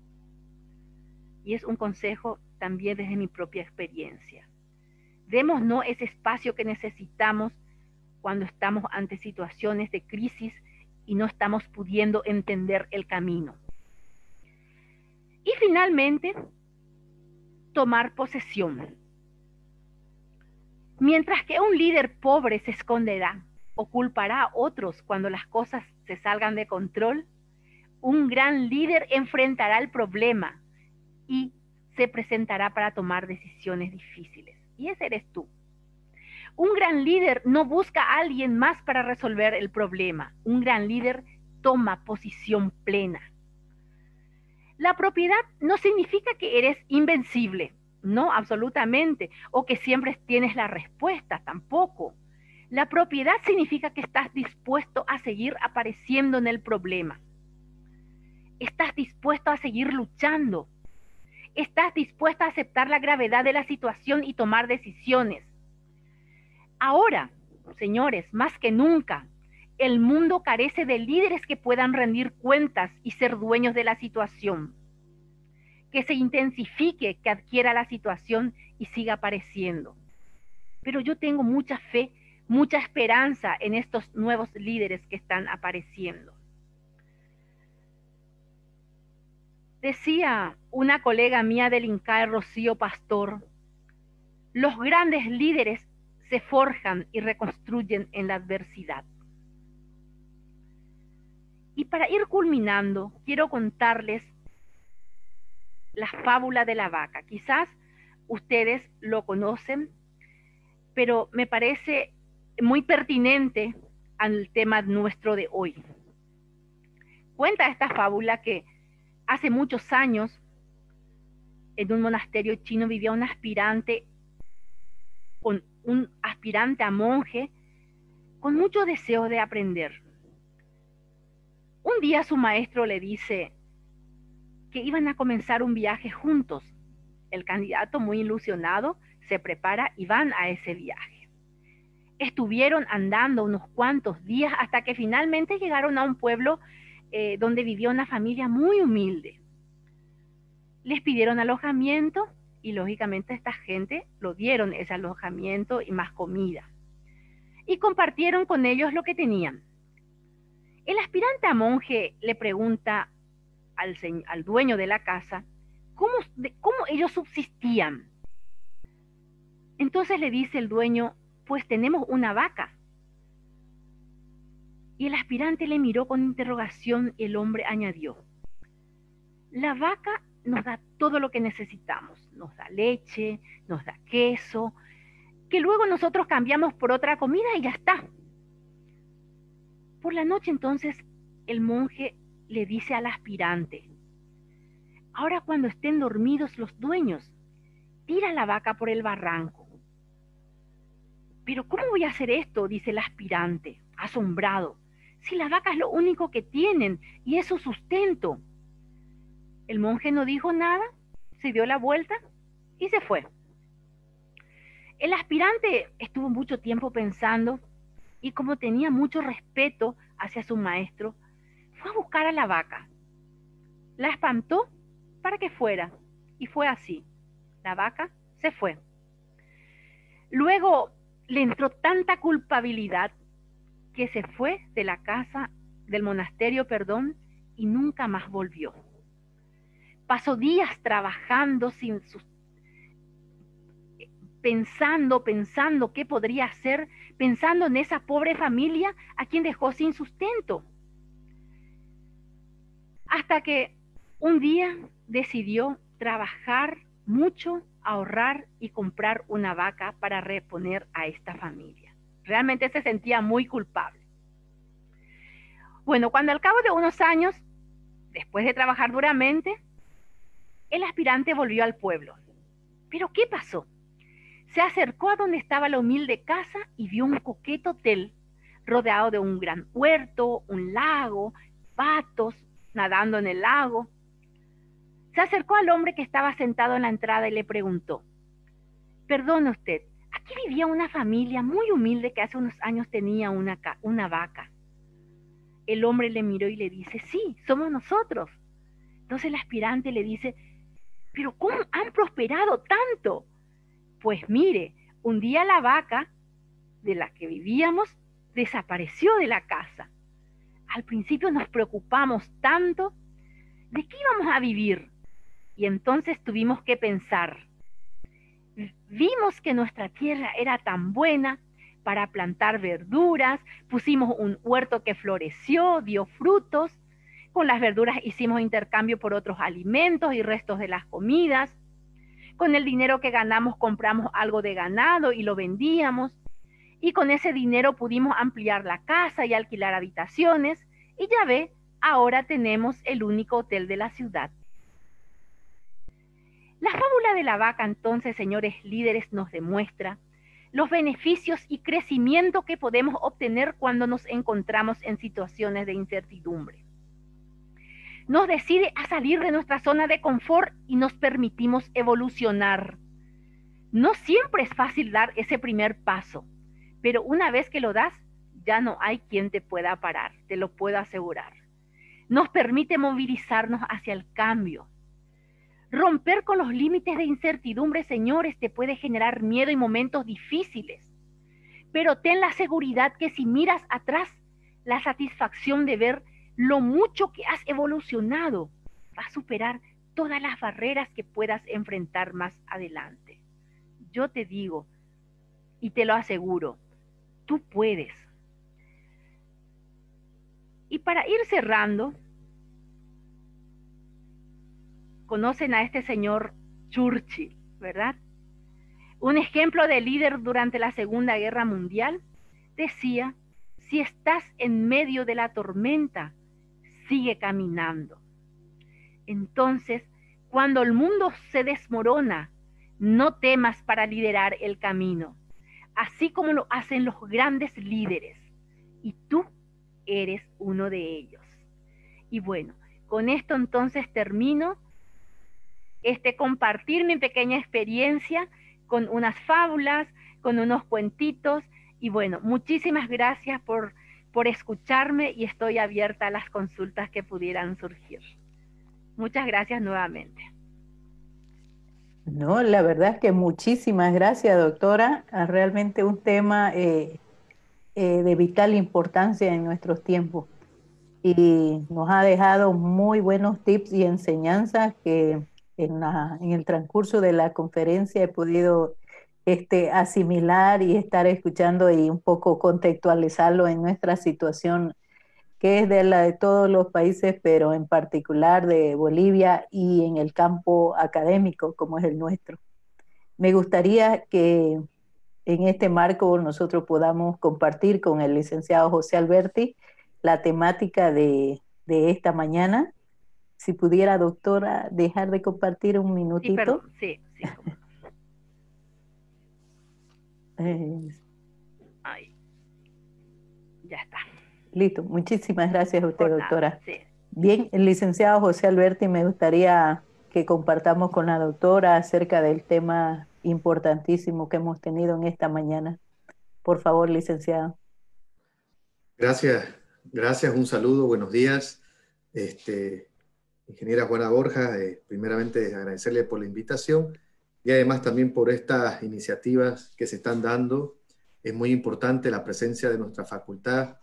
Y es un consejo también desde mi propia experiencia. Démonos ese espacio que necesitamos cuando estamos ante situaciones de crisis y no estamos pudiendo entender el camino. Y finalmente, tomar posesión. Mientras que un líder pobre se esconderá o culpará a otros cuando las cosas se salgan de control, un gran líder enfrentará el problema y se presentará para tomar decisiones difíciles. Y ese eres tú. Un gran líder no busca a alguien más para resolver el problema. Un gran líder toma posición plena. La propiedad no significa que eres invencible, no, absolutamente, o que siempre tienes la respuesta, tampoco. La propiedad significa que estás dispuesto a seguir apareciendo en el problema. Estás dispuesto a seguir luchando. Estás dispuesto a aceptar la gravedad de la situación y tomar decisiones. Ahora, señores, más que nunca, el mundo carece de líderes que puedan rendir cuentas y ser dueños de la situación. Que se intensifique, que adquiera la situación y siga apareciendo. Pero yo tengo mucha fe, mucha esperanza en estos nuevos líderes que están apareciendo. Decía una colega mía del INCAE, Rocío Pastor, los grandes líderes se forjan y reconstruyen en la adversidad. Y para ir culminando, quiero contarles la fábula de la vaca. Quizás ustedes lo conocen, pero me parece muy pertinente al tema nuestro de hoy. Cuenta esta fábula que hace muchos años, en un monasterio chino vivía un aspirante, con un aspirante a monje, con mucho deseo de aprender. Un día su maestro le dice que iban a comenzar un viaje juntos. El candidato, muy ilusionado, se prepara y van a ese viaje. Estuvieron andando unos cuantos días hasta que finalmente llegaron a un pueblo eh, donde vivía una familia muy humilde. Les pidieron alojamiento y lógicamente esta gente lo dieron ese alojamiento y más comida. Y compartieron con ellos lo que tenían. El aspirante a monje le pregunta al, al dueño de la casa cómo, de, cómo ellos subsistían. Entonces le dice el dueño, pues tenemos una vaca. Y el aspirante le miró con interrogación y el hombre añadió, la vaca nos da todo lo que necesitamos, nos da leche, nos da queso, que luego nosotros cambiamos por otra comida y ya está. Por la noche entonces el monje le dice al aspirante, ahora cuando estén dormidos los dueños, tira la vaca por el barranco. Pero ¿cómo voy a hacer esto? Dice el aspirante, asombrado, si la vaca es lo único que tienen y es su sustento. El monje no dijo nada, se dio la vuelta y se fue. El aspirante estuvo mucho tiempo pensando y como tenía mucho respeto hacia su maestro, fue a buscar a la vaca. La espantó para que fuera y fue así. La vaca se fue. Luego le entró tanta culpabilidad que se fue de la casa, del monasterio, perdón, y nunca más volvió. Pasó días trabajando sin sus, pensando, pensando qué podría hacer, pensando en esa pobre familia a quien dejó sin sustento. Hasta que un día decidió trabajar mucho, ahorrar y comprar una vaca para reponer a esta familia. Realmente se sentía muy culpable. Bueno, cuando al cabo de unos años, después de trabajar duramente, el aspirante volvió al pueblo. ¿Pero qué pasó? Se acercó a donde estaba la humilde casa y vio un coqueto hotel rodeado de un gran huerto, un lago, patos nadando en el lago. Se acercó al hombre que estaba sentado en la entrada y le preguntó, perdone usted, aquí vivía una familia muy humilde que hace unos años tenía una, una vaca. El hombre le miró y le dice, sí, somos nosotros. Entonces el aspirante le dice, pero ¿cómo han prosperado tanto? Pues mire, un día la vaca de la que vivíamos desapareció de la casa. Al principio nos preocupamos tanto de qué íbamos a vivir y entonces tuvimos que pensar. Vimos que nuestra tierra era tan buena para plantar verduras, pusimos un huerto que floreció, dio frutos, con las verduras hicimos intercambio por otros alimentos y restos de las comidas. Con el dinero que ganamos compramos algo de ganado y lo vendíamos. Y con ese dinero pudimos ampliar la casa y alquilar habitaciones. Y ya ve, ahora tenemos el único hotel de la ciudad. La fábula de la vaca, entonces, señores líderes, nos demuestra los beneficios y crecimiento que podemos obtener cuando nos encontramos en situaciones de incertidumbre. Nos decide a salir de nuestra zona de confort y nos permitimos evolucionar. No siempre es fácil dar ese primer paso, pero una vez que lo das, ya no hay quien te pueda parar, te lo puedo asegurar. Nos permite movilizarnos hacia el cambio. Romper con los límites de incertidumbre, señores, te puede generar miedo y momentos difíciles, pero ten la seguridad que si miras atrás, la satisfacción de ver lo mucho que has evolucionado va a superar todas las barreras que puedas enfrentar más adelante. Yo te digo, y te lo aseguro, tú puedes. Y para ir cerrando, conocen a este señor Churchill, ¿verdad? Un ejemplo de líder durante la Segunda Guerra Mundial. Decía, si estás en medio de la tormenta, sigue caminando. Entonces, cuando el mundo se desmorona, no temas para liderar el camino, así como lo hacen los grandes líderes. Y tú eres uno de ellos. Y bueno, con esto entonces termino este compartir mi pequeña experiencia con unas fábulas, con unos cuentitos. Y bueno, muchísimas gracias por, por escucharme y estoy abierta a las consultas que pudieran surgir. Muchas gracias nuevamente. No, la verdad es que muchísimas gracias, doctora. Ah, realmente un tema eh, eh, de vital importancia en nuestros tiempos. Y nos ha dejado muy buenos tips y enseñanzas que en, la, en el transcurso de la conferencia he podido este, asimilar y estar escuchando y un poco contextualizarlo en nuestra situación, que es de la de todos los países, pero en particular de Bolivia y en el campo académico, como es el nuestro. Me gustaría que en este marco nosotros podamos compartir con el licenciado José Alberti la temática de, de esta mañana. Si pudiera, doctora, dejar de compartir un Sí, minutito. perdón, sí, sí. Cómo no. Eh, Ahí, ya está. listo, muchísimas gracias a usted, Por nada, doctora. sí. Bien, el licenciado José Alberti, me gustaría que compartamos con la doctora acerca del tema importantísimo que hemos tenido en esta mañana. Por favor, licenciado. Gracias, gracias, un saludo, buenos días. Este, ingeniera Juana Borja, eh, primeramente agradecerle por la invitación y además también por estas iniciativas que se están dando. Es muy importante la presencia de nuestra facultad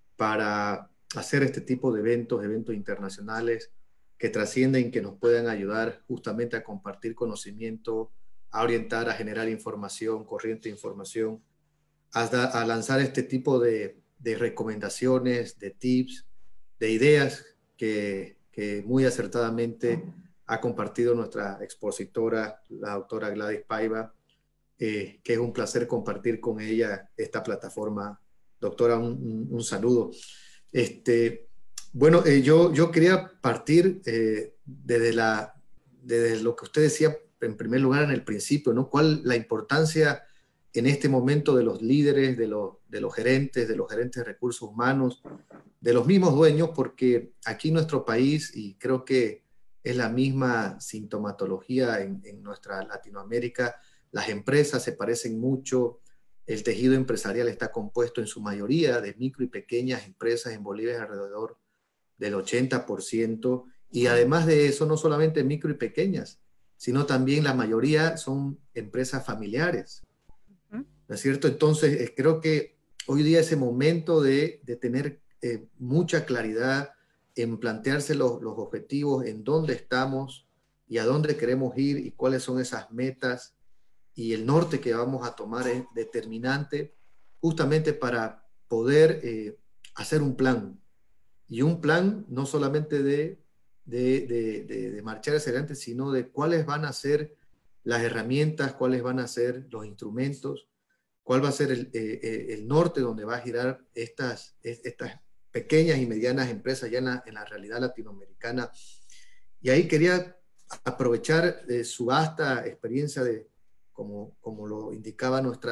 para hacer este tipo de eventos, eventos internacionales que trascienden, que nos puedan ayudar justamente a compartir conocimiento, a orientar, a generar información, corriente de información, a, a lanzar este tipo de, de recomendaciones, de tips, de ideas que, que muy acertadamente ha compartido nuestra expositora, la doctora Gladys Paiva, eh, que es un placer compartir con ella esta plataforma. Doctora, un, un, un saludo. Este, bueno, eh, yo, yo quería partir eh, desde, la, desde lo que usted decía en primer lugar en el principio, ¿no? ¿Cuál la importancia en este momento de los líderes, de los, de los gerentes, de los gerentes de recursos humanos, de los mismos dueños? Porque aquí en nuestro país, y creo que es la misma sintomatología en, en nuestra Latinoamérica, las empresas se parecen mucho, el tejido empresarial está compuesto en su mayoría de micro y pequeñas empresas. En Bolivia es alrededor del ochenta por ciento, y además de eso, no solamente micro y pequeñas, sino también la mayoría son empresas familiares, ¿no es cierto? Entonces, eh, creo que hoy día es el momento de, de tener eh, mucha claridad en plantearse los, los objetivos, en dónde estamos y a dónde queremos ir y cuáles son esas metas, y el norte que vamos a tomar es determinante justamente para poder eh, hacer un plan. Y un plan no solamente de, de, de, de, de marchar hacia adelante, sino de cuáles van a ser las herramientas, cuáles van a ser los instrumentos, cuál va a ser el, eh, el norte donde va a girar estas, estas pequeñas y medianas empresas ya en la, en la realidad latinoamericana. Y ahí quería aprovechar eh, su vasta experiencia de, como, como lo indicaba nuestra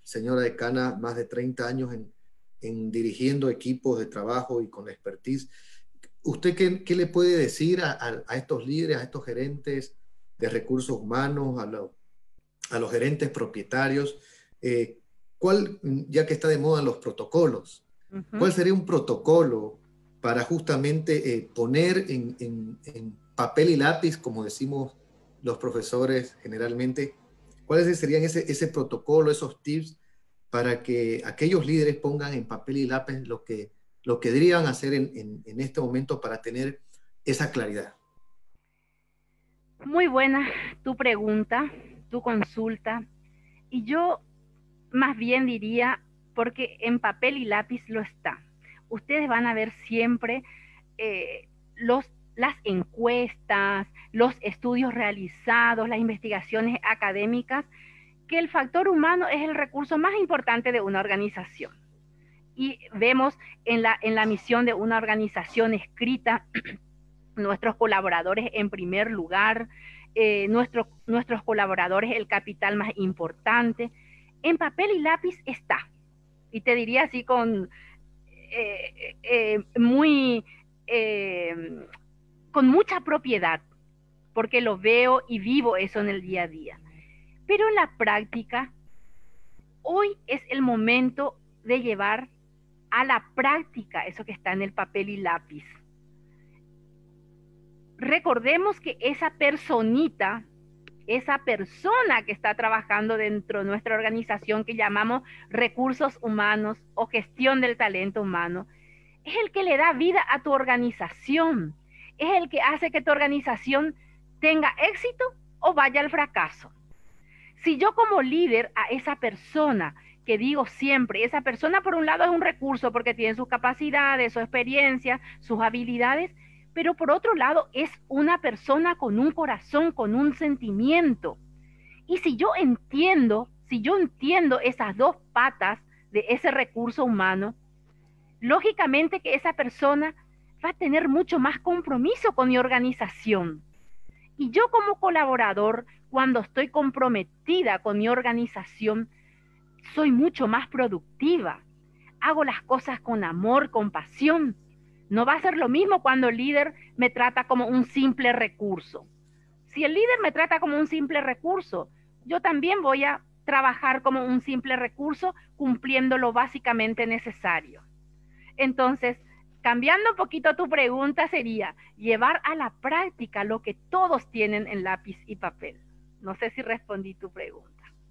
señora decana, más de treinta años en, en dirigiendo equipos de trabajo y con expertise. ¿Usted qué, qué le puede decir a, a, a estos líderes, a estos gerentes de recursos humanos, a, lo, a los gerentes propietarios? Eh, ¿cuál, ya que está de moda los protocolos, uh-huh. cuál sería un protocolo para justamente eh, poner en, en, en papel y lápiz, como decimos los profesores generalmente, cuáles serían ese, ese protocolo, esos tips para que aquellos líderes pongan en papel y lápiz lo que, lo que deberían hacer en, en, en este momento para tener esa claridad? Muy buena tu pregunta, tu consulta, y yo más bien diría, porque en papel y lápiz lo está. Ustedes van a ver siempre eh, los, las encuestas, los estudios realizados, las investigaciones académicas, que el factor humano es el recurso más importante de una organización. Y vemos en la, en la misión de una organización escrita, nuestros colaboradores en primer lugar, eh, nuestros, nuestros colaboradores el capital más importante. En papel y lápiz está. Y te diría así con eh, eh, muy eh, con mucha propiedad, porque lo veo y vivo eso en el día a día. Pero en la práctica, hoy es el momento de llevar a la práctica eso que está en el papel y lápiz. Recordemos que esa personita, esa persona que está trabajando dentro de nuestra organización, que llamamos recursos humanos o gestión del talento humano, es el que le da vida a tu organización, es el que hace que tu organización tenga éxito o vaya al fracaso. Si yo como líder a esa persona, que digo siempre, esa persona por un lado es un recurso porque tiene sus capacidades, su experiencia, sus habilidades, pero por otro lado es una persona con un corazón, con un sentimiento. Y si yo entiendo, si yo entiendo esas dos patas de ese recurso humano, lógicamente que esa persona va a tener mucho más compromiso con mi organización. Y yo como colaborador, cuando estoy comprometida con mi organización, soy mucho más productiva. Hago las cosas con amor, con pasión. No va a ser lo mismo cuando el líder me trata como un simple recurso. Si el líder me trata como un simple recurso, yo también voy a trabajar como un simple recurso, cumpliendo lo básicamente necesario. Entonces, cambiando un poquito tu pregunta, sería llevar a la práctica lo que todos tienen en lápiz y papel. No sé si respondí tu pregunta.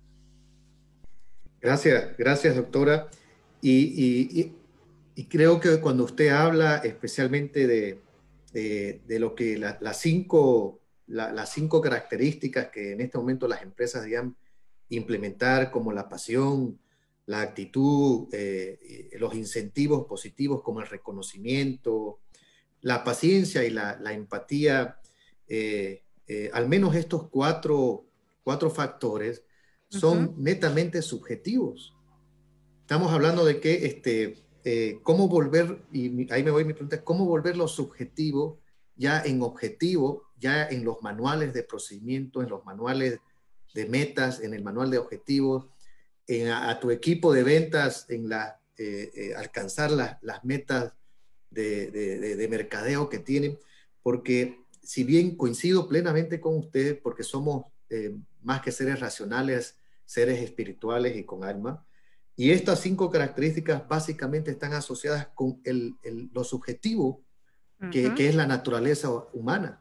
Gracias, gracias, doctora. Y, y, y, y creo que cuando usted habla especialmente de, de, de lo que la, las, cinco, la, las cinco características que en este momento las empresas deberían implementar, como la pasión, la actitud, eh, los incentivos positivos como el reconocimiento, la paciencia y la, la empatía, eh, eh, al menos estos cuatro, cuatro factores son uh-huh. netamente subjetivos. Estamos hablando de que este, eh, cómo volver, y ahí me voy mi pregunta, cómo volver lo subjetivo ya en objetivo, ya en los manuales de procedimiento, en los manuales de metas, en el manual de objetivos, en a, a tu equipo de ventas, en la, eh, eh, alcanzar la, las metas de, de, de, de mercadeo que tienen, porque si bien coincido plenamente con ustedes, porque somos eh, más que seres racionales, seres espirituales y con alma, y estas cinco características básicamente están asociadas con el, el, lo subjetivo, que, uh-huh. que es la naturaleza humana.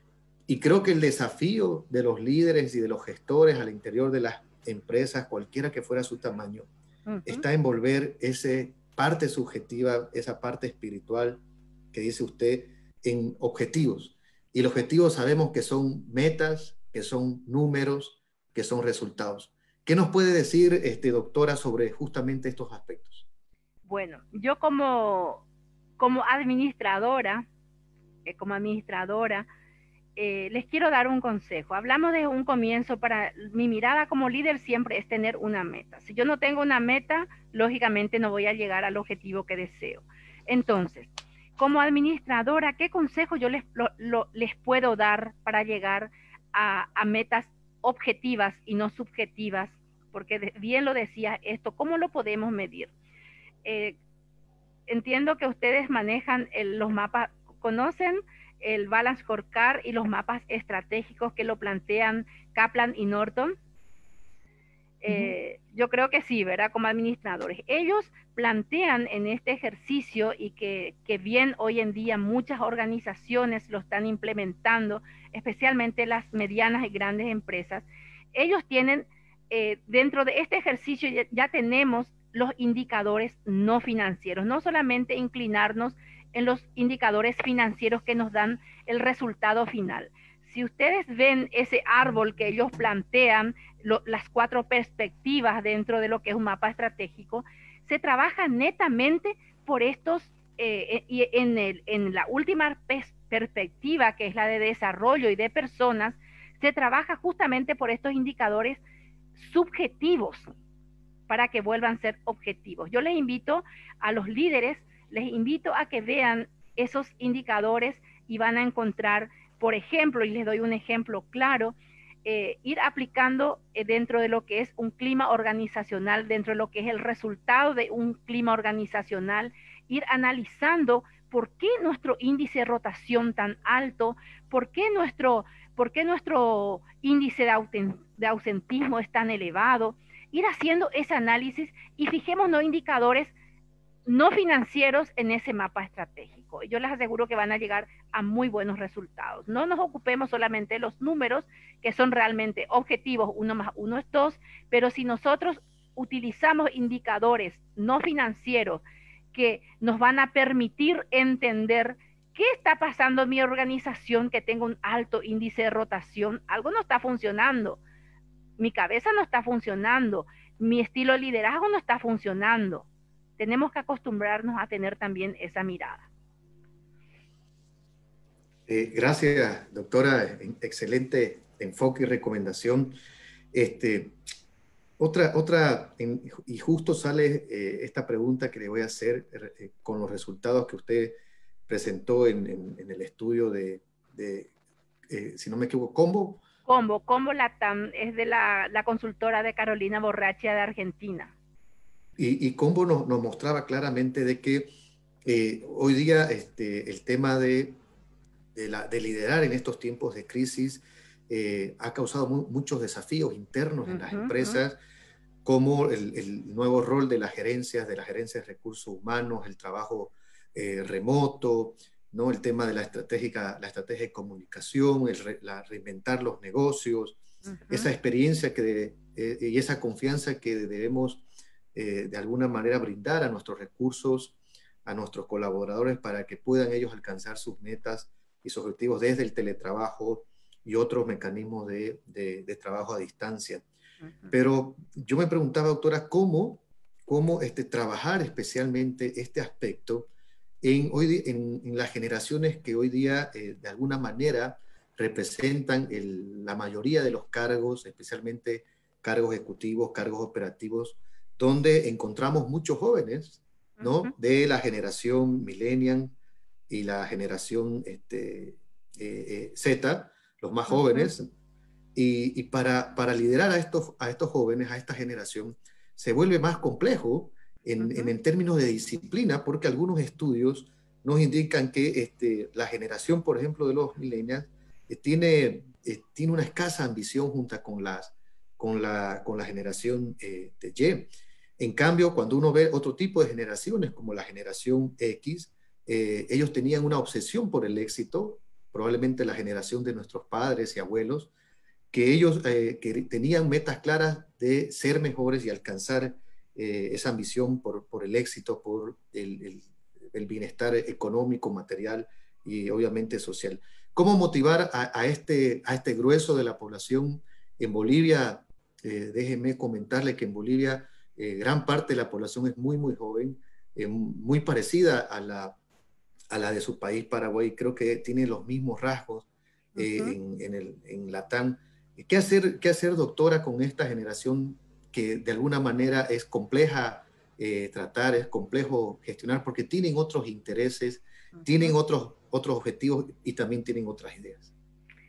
Y creo que el desafío de los líderes y de los gestores al interior de las empresas, cualquiera que fuera su tamaño, uh-huh. está en volver esa parte subjetiva, esa parte espiritual que dice usted, en objetivos. Y los objetivos sabemos que son metas, que son números, que son resultados. ¿Qué nos puede decir, este, doctora, sobre justamente estos aspectos? Bueno, yo como, como administradora, eh, como administradora, Eh, les quiero dar un consejo. Hablamos de un comienzo. Para mi mirada como líder siempre es tener una meta. Si yo no tengo una meta, lógicamente no voy a llegar al objetivo que deseo. Entonces, como administradora, ¿qué consejo yo les, lo, lo, les puedo dar para llegar a, a metas objetivas y no subjetivas? porque de, bien lo decía esto, ¿cómo lo podemos medir? Eh, entiendo que ustedes manejan el, los mapas, conocen el Balance Scorecard y los mapas estratégicos que lo plantean Kaplan y Norton. Eh, uh-huh. Yo creo que sí, ¿verdad? Como administradores. Ellos plantean en este ejercicio y que, que bien hoy en día muchas organizaciones lo están implementando, especialmente las medianas y grandes empresas. Ellos tienen, eh, dentro de este ejercicio ya, ya tenemos los indicadores no financieros, no solamente inclinarnos en los indicadores financieros que nos dan el resultado final. Si ustedes ven ese árbol que ellos plantean, lo, las cuatro perspectivas dentro de lo que es un mapa estratégico, se trabaja netamente por estos, eh, y en, el, en la última pers perspectiva, que es la de desarrollo y de personas, se trabaja justamente por estos indicadores subjetivos para que vuelvan a ser objetivos. Yo les invito a los líderes, les invito a que vean esos indicadores y van a encontrar, por ejemplo, y les doy un ejemplo claro, eh, ir aplicando eh, dentro de lo que es un clima organizacional, dentro de lo que es el resultado de un clima organizacional, ir analizando por qué nuestro índice de rotación tan alto, por qué nuestro, por qué nuestro índice de, autent de ausentismo es tan elevado, ir haciendo ese análisis y fijémonos indicadores no financieros en ese mapa estratégico. Yo les aseguro que van a llegar a muy buenos resultados. No nos ocupemos solamente de los números, que son realmente objetivos, uno más uno es dos, pero si nosotros utilizamos indicadores no financieros que nos van a permitir entender qué está pasando en mi organización, que tengo un alto índice de rotación, algo no está funcionando, mi cabeza no está funcionando, mi estilo de liderazgo no está funcionando. Tenemos que acostumbrarnos a tener también esa mirada. Eh, gracias, doctora. Excelente enfoque y recomendación. Este, otra, otra en, y justo sale eh, esta pregunta que le voy a hacer eh, con los resultados que usted presentó en, en, en el estudio de, de eh, si no me equivoco, Combo. Combo, Combo Latam, es de la, la consultora de Carolina Borrachia de Argentina. Y, y Combo nos, nos mostraba claramente de que eh, hoy día este, el tema de, de, la, de liderar en estos tiempos de crisis eh, ha causado mu muchos desafíos internos en uh-huh, las empresas, uh-huh. como el, el nuevo rol de las gerencias, de las gerencias de recursos humanos, el trabajo eh, remoto, ¿no? El tema de la, estratégica, la estrategia de comunicación, el re, la, reinventar los negocios, uh-huh. esa experiencia que de, eh, y esa confianza que debemos Eh, de alguna manera brindar a nuestros recursos, a nuestros colaboradores para que puedan ellos alcanzar sus metas y sus objetivos desde el teletrabajo y otros mecanismos de, de, de trabajo a distancia. Uh-huh. Pero yo me preguntaba, doctora, ¿cómo, cómo este, trabajar especialmente este aspecto en, hoy, en, en las generaciones que hoy día eh, de alguna manera representan el, la mayoría de los cargos, especialmente cargos ejecutivos, cargos operativos, donde encontramos muchos jóvenes, ¿no? Uh-huh. De la generación millennial y la generación este, eh, eh, Z, los más uh-huh. jóvenes, y, y para, para liderar a estos, a estos jóvenes, a esta generación, se vuelve más complejo en, uh-huh. en, en términos de disciplina, porque algunos estudios nos indican que este, la generación, por ejemplo, de los millennials, eh, tiene, eh, tiene una escasa ambición junto con, las, con, la, con la generación eh, de Y. En cambio, cuando uno ve otro tipo de generaciones, como la generación X, eh, ellos tenían una obsesión por el éxito, probablemente la generación de nuestros padres y abuelos, que ellos eh, que tenían metas claras de ser mejores y alcanzar eh, esa ambición por, por el éxito, por el, el, el bienestar económico, material y obviamente social. ¿Cómo motivar a, a, este, a este grueso de la población en Bolivia? Eh, déjenme comentarle que en Bolivia Eh, gran parte de la población es muy, muy joven, eh, muy parecida a la, a la de su país, Paraguay. Creo que tiene los mismos rasgos eh, uh-huh. en, en, el, en Latam. ¿Qué hacer, ¿Qué hacer, doctora, con esta generación que de alguna manera es compleja eh, tratar, es complejo gestionar, porque tienen otros intereses, uh-huh. tienen otros, otros objetivos y también tienen otras ideas?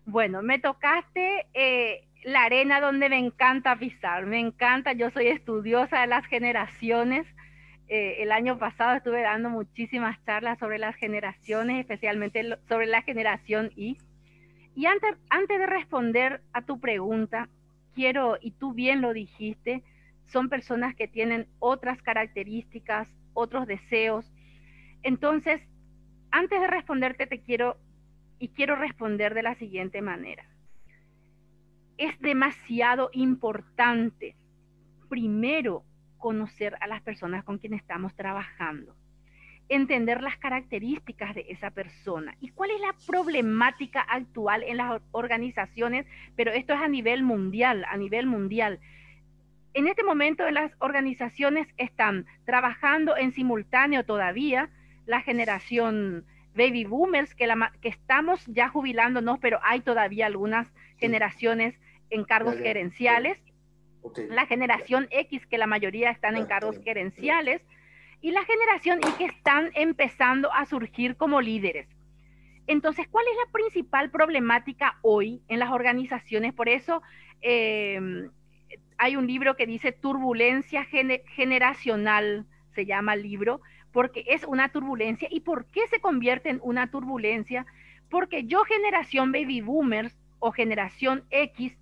Bueno, me tocaste eh, la arena donde me encanta pisar, me encanta, yo soy estudiosa de las generaciones. Eh, el año pasado estuve dando muchísimas charlas sobre las generaciones, especialmente lo, sobre la generación Y. Y antes, antes de responder a tu pregunta, quiero, y tú bien lo dijiste, son personas que tienen otras características, otros deseos. Entonces, antes de responderte, te quiero, y quiero responder de la siguiente manera. Es demasiado importante, primero, conocer a las personas con quienes estamos trabajando, entender las características de esa persona y cuál es la problemática actual en las organizaciones, pero esto es a nivel mundial, a nivel mundial. En este momento en las organizaciones están trabajando en simultáneo todavía la generación baby boomers, que, la, que estamos ya jubilándonos, pero hay todavía algunas generaciones en cargos ya, ya, gerenciales. Ya. Okay. La generación ya. X, que la mayoría están ya, en cargos ya, gerenciales. Ya. Y la generación Y, que están empezando a surgir como líderes. Entonces, ¿cuál es la principal problemática hoy en las organizaciones? Por eso eh, hay un libro que dice Turbulencia Gener Generacional, se llama el libro, porque es una turbulencia. ¿Y por qué se convierte en una turbulencia? Porque yo, generación baby boomers o generación X,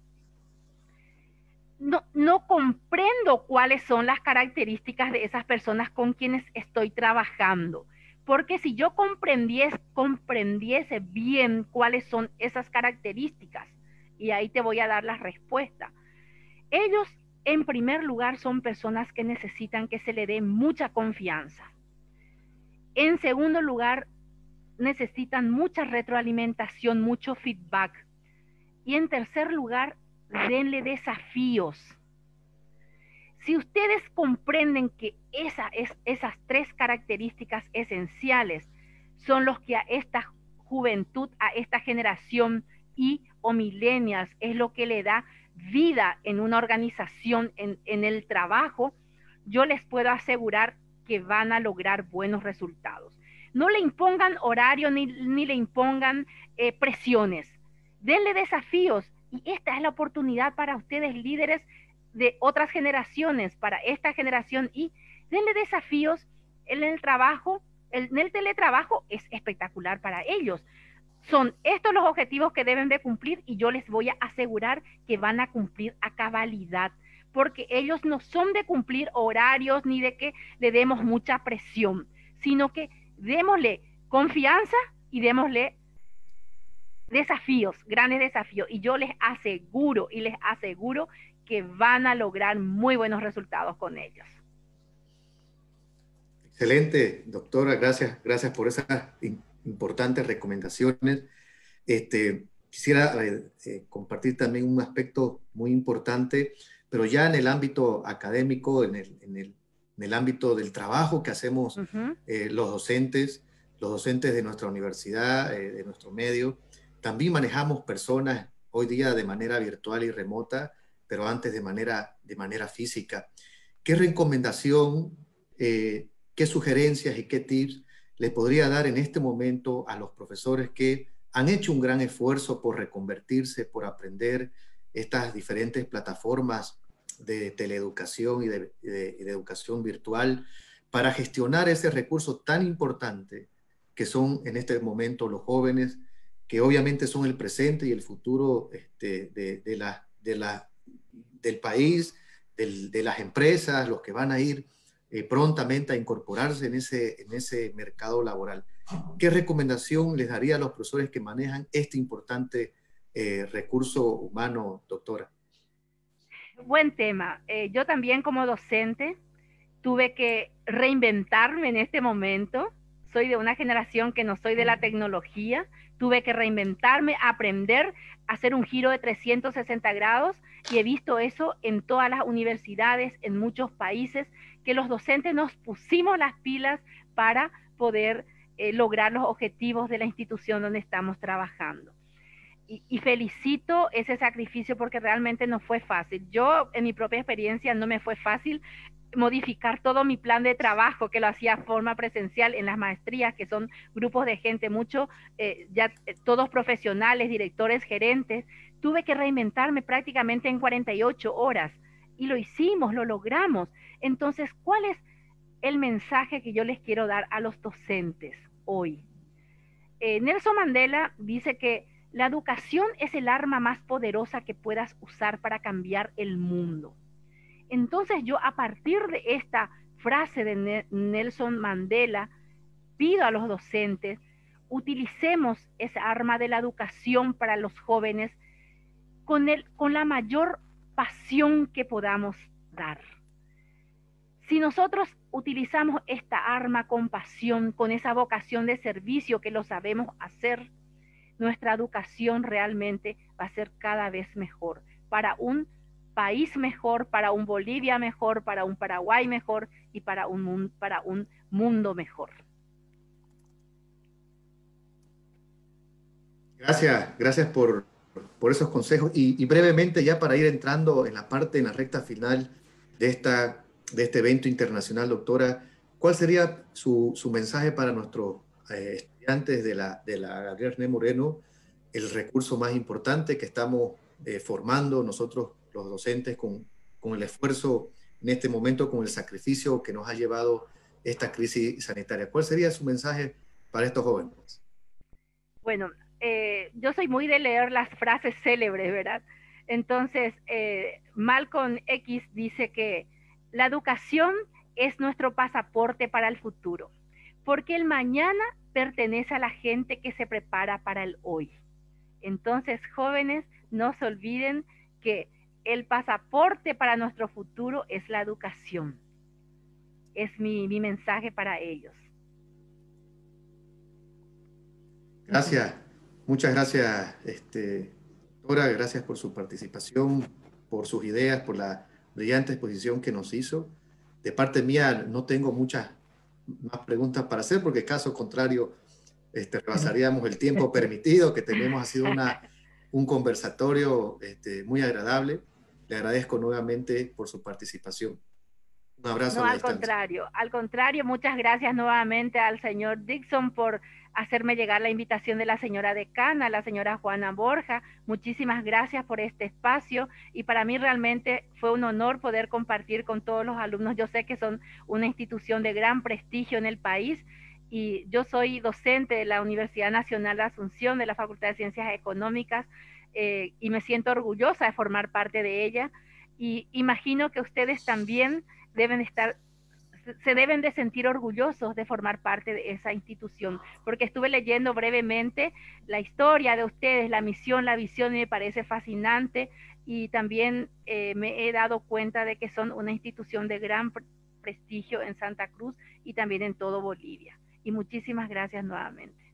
No, no comprendo cuáles son las características de esas personas con quienes estoy trabajando. Porque si yo comprendiese, comprendiese bien cuáles son esas características, y ahí te voy a dar la respuesta. Ellos, en primer lugar, son personas que necesitan que se le dé mucha confianza. En segundo lugar, necesitan mucha retroalimentación, mucho feedback. Y en tercer lugar, denle desafíos. Si ustedes comprenden que esa es, esas tres características esenciales son los que a esta juventud, a esta generación Y o millennials, es lo que le da vida en una organización, en, en el trabajo, yo les puedo asegurar que van a lograr buenos resultados. No le impongan horario ni, ni le impongan eh, presiones. Denle desafíos. Y esta es la oportunidad para ustedes, líderes de otras generaciones, para esta generación Y, denle desafíos en el trabajo, en el teletrabajo es espectacular para ellos. Son estos los objetivos que deben de cumplir y yo les voy a asegurar que van a cumplir a cabalidad, porque ellos no son de cumplir horarios ni de que le demos mucha presión, sino que démosle confianza y démosle desafíos, grandes desafíos, y yo les aseguro y les aseguro que van a lograr muy buenos resultados con ellos. Excelente, doctora, gracias, gracias por esas importantes recomendaciones. Este, quisiera eh, eh, compartir también un aspecto muy importante, pero ya en el ámbito académico, en el, en el, en el ámbito del trabajo que hacemos uh-huh. eh, los docentes, los docentes de nuestra universidad, eh, de nuestro medio. También manejamos personas hoy día de manera virtual y remota, pero antes de manera, de manera física. ¿Qué recomendación, eh, qué sugerencias y qué tips le podría dar en este momento a los profesores que han hecho un gran esfuerzo por reconvertirse, por aprender estas diferentes plataformas de teleeducación y de, de, de educación virtual para gestionar ese recurso tan importante que son en este momento los jóvenes, que obviamente son el presente y el futuro este, de, de la, de la, del país, del, de las empresas, los que van a ir eh, prontamente a incorporarse en ese, en ese mercado laboral. ¿Qué recomendación les daría a los profesores que manejan este importante eh, recurso humano, doctora? Buen tema. Eh, yo también como docente tuve que reinventarme en este momento. Soy de una generación que no soy de la tecnología. Tuve que reinventarme, aprender, hacer un giro de trescientos sesenta grados y he visto eso en todas las universidades, en muchos países, que los docentes nos pusimos las pilas para poder eh, lograr los objetivos de la institución donde estamos trabajando. Y, y felicito ese sacrificio porque realmente no fue fácil. Yo, en mi propia experiencia, no me fue fácil modificar todo mi plan de trabajo, que lo hacía de forma presencial en las maestrías, que son grupos de gente, mucho, eh, ya eh, todos profesionales, directores, gerentes. Tuve que reinventarme prácticamente en cuarenta y ocho horas y lo hicimos, lo logramos. Entonces, ¿cuál es el mensaje que yo les quiero dar a los docentes hoy? Eh, Nelson Mandela dice que la educación es el arma más poderosa que puedas usar para cambiar el mundo. Entonces yo, a partir de esta frase de Nelson Mandela, pido a los docentes, utilicemos esa arma de la educación para los jóvenes con, el, con la mayor pasión que podamos dar. Si nosotros utilizamos esta arma con pasión, con esa vocación de servicio que lo sabemos hacer, nuestra educación realmente va a ser cada vez mejor, para un país mejor, para un Bolivia mejor, para un Paraguay mejor y para un, para un mundo mejor. Gracias, gracias por, por esos consejos. Y, y brevemente, ya para ir entrando en la parte, en la recta final de, esta, de este evento internacional, doctora, ¿cuál sería su, su mensaje para nuestros eh, estudiantes de la, de la Gabriel René Moreno, el recurso más importante que estamos eh, formando nosotros los docentes con, con el esfuerzo en este momento, con el sacrificio que nos ha llevado esta crisis sanitaria? ¿Cuál sería su mensaje para estos jóvenes? Bueno, eh, yo soy muy de leer las frases célebres, ¿verdad? Entonces, eh, Malcolm X dice que la educación es nuestro pasaporte para el futuro, porque el mañana pertenece a la gente que se prepara para el hoy. Entonces, jóvenes, no se olviden que el pasaporte para nuestro futuro es la educación. Es mi, mi mensaje para ellos. Gracias, muchas gracias, este, doctora, gracias por su participación, por sus ideas, por la brillante exposición que nos hizo. De parte mía no tengo muchas más preguntas para hacer, porque caso contrario este, rebasaríamos el tiempo permitido que tenemos. Ha sido una, un conversatorio este, muy agradable. Le agradezco nuevamente por su participación. Un abrazo. No, a la al distancia. contrario, al contrario, muchas gracias nuevamente al señor Dixon por hacerme llegar la invitación de la señora decana, la señora Juana Borja. Muchísimas gracias por este espacio y para mí realmente fue un honor poder compartir con todos los alumnos. Yo sé que son una institución de gran prestigio en el país y yo soy docente de la Universidad Nacional de Asunción, de la Facultad de Ciencias Económicas, eh, y me siento orgullosa de formar parte de ella y imagino que ustedes también deben estar, se deben de sentir orgullosos de formar parte de esa institución, porque estuve leyendo brevemente la historia de ustedes, la misión, la visión, y me parece fascinante, y también eh, me he dado cuenta de que son una institución de gran prestigio en Santa Cruz y también en todo Bolivia. Y muchísimas gracias nuevamente.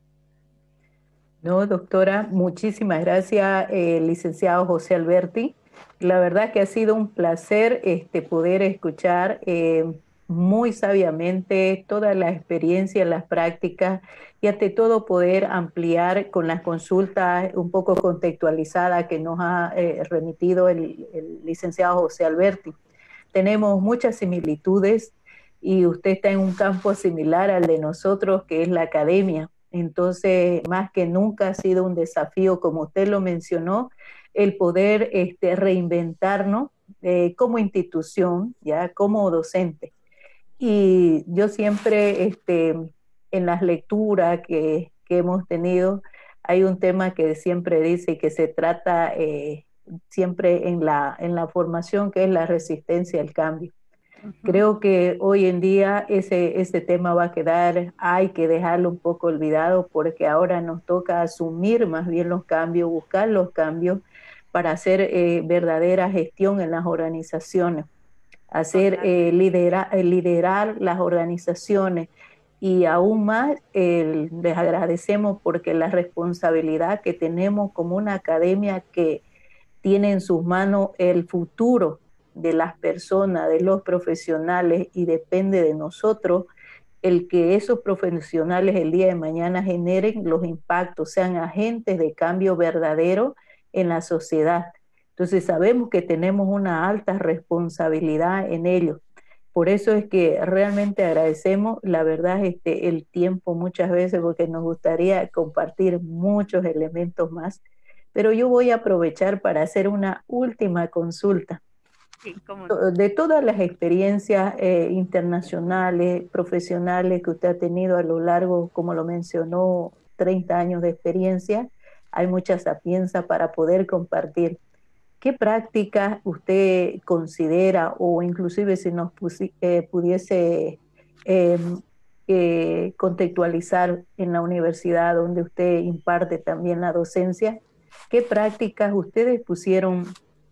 No, doctora, muchísimas gracias, eh, licenciado José Alberti. La verdad que ha sido un placer este, poder escuchar eh, muy sabiamente todas las experiencias, las prácticas y ante todo poder ampliar con las consultas un poco contextualizadas que nos ha eh, remitido el, el licenciado José Alberti. Tenemos muchas similitudes y usted está en un campo similar al de nosotros, que es la academia. Entonces, más que nunca ha sido un desafío, como usted lo mencionó, el poder este, reinventarnos eh, como institución, ya como docente. Y yo siempre, este, en las lecturas que, que hemos tenido, hay un tema que siempre dice que se trata eh, siempre en la, en la formación, que es la resistencia al cambio. Creo que hoy en día ese, ese tema va a quedar, hay que dejarlo un poco olvidado porque ahora nos toca asumir más bien los cambios, buscar los cambios para hacer eh, verdadera gestión en las organizaciones, hacer eh, liderar, liderar las organizaciones y aún más eh, les agradecemos porque la responsabilidad que tenemos como una academia que tiene en sus manos el futuro de las personas, de los profesionales, y depende de nosotros el que esos profesionales el día de mañana generen los impactos, sean agentes de cambio verdadero en la sociedad. Entonces sabemos que tenemos una alta responsabilidad en ello. Por eso es que realmente agradecemos, la verdad, este, el tiempo muchas veces, porque nos gustaría compartir muchos elementos más, pero yo voy a aprovechar para hacer una última consulta. Sí, cómo no. De todas las experiencias eh, internacionales, profesionales que usted ha tenido a lo largo, como lo mencionó, treinta años de experiencia, hay mucha sapienza para poder compartir. ¿Qué prácticas usted considera, o inclusive si nos pusi, eh, pudiese eh, eh, contextualizar en la universidad donde usted imparte también la docencia, qué prácticas ustedes pusieron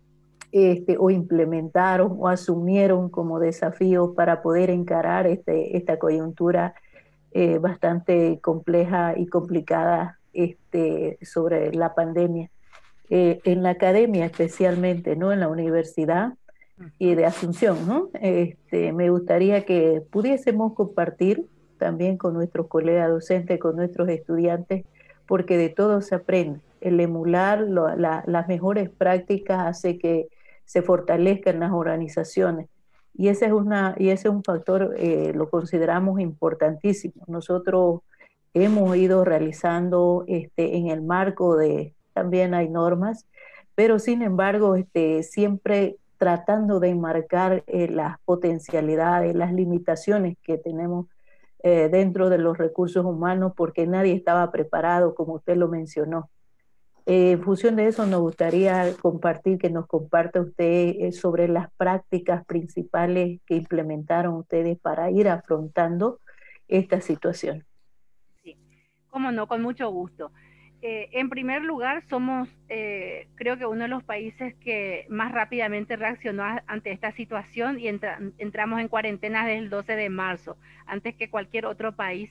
este, o implementaron o asumieron como desafío para poder encarar este, esta coyuntura eh, bastante compleja y complicada este, sobre la pandemia? Eh, en la academia especialmente, ¿no? En la universidad y de Asunción, ¿no? Este, me gustaría que pudiésemos compartir también con nuestros colegas docentes, con nuestros estudiantes, porque de todo se aprende. El emular lo, la, las mejores prácticas hace que se fortalezcan las organizaciones. Y ese es, una, y ese es un factor, eh, lo consideramos importantísimo. Nosotros hemos ido realizando este, en el marco de, también hay normas, pero sin embargo, este, siempre tratando de enmarcar eh, las potencialidades, las limitaciones que tenemos eh, dentro de los recursos humanos, porque nadie estaba preparado, como usted lo mencionó. Eh, en función de eso, nos gustaría compartir, que nos comparta usted eh, sobre las prácticas principales que implementaron ustedes para ir afrontando esta situación. Sí, cómo no, con mucho gusto. Eh, en primer lugar, somos, eh, creo que uno de los países que más rápidamente reaccionó a, ante esta situación, y entra, entramos en cuarentena desde el doce de marzo, antes que cualquier otro país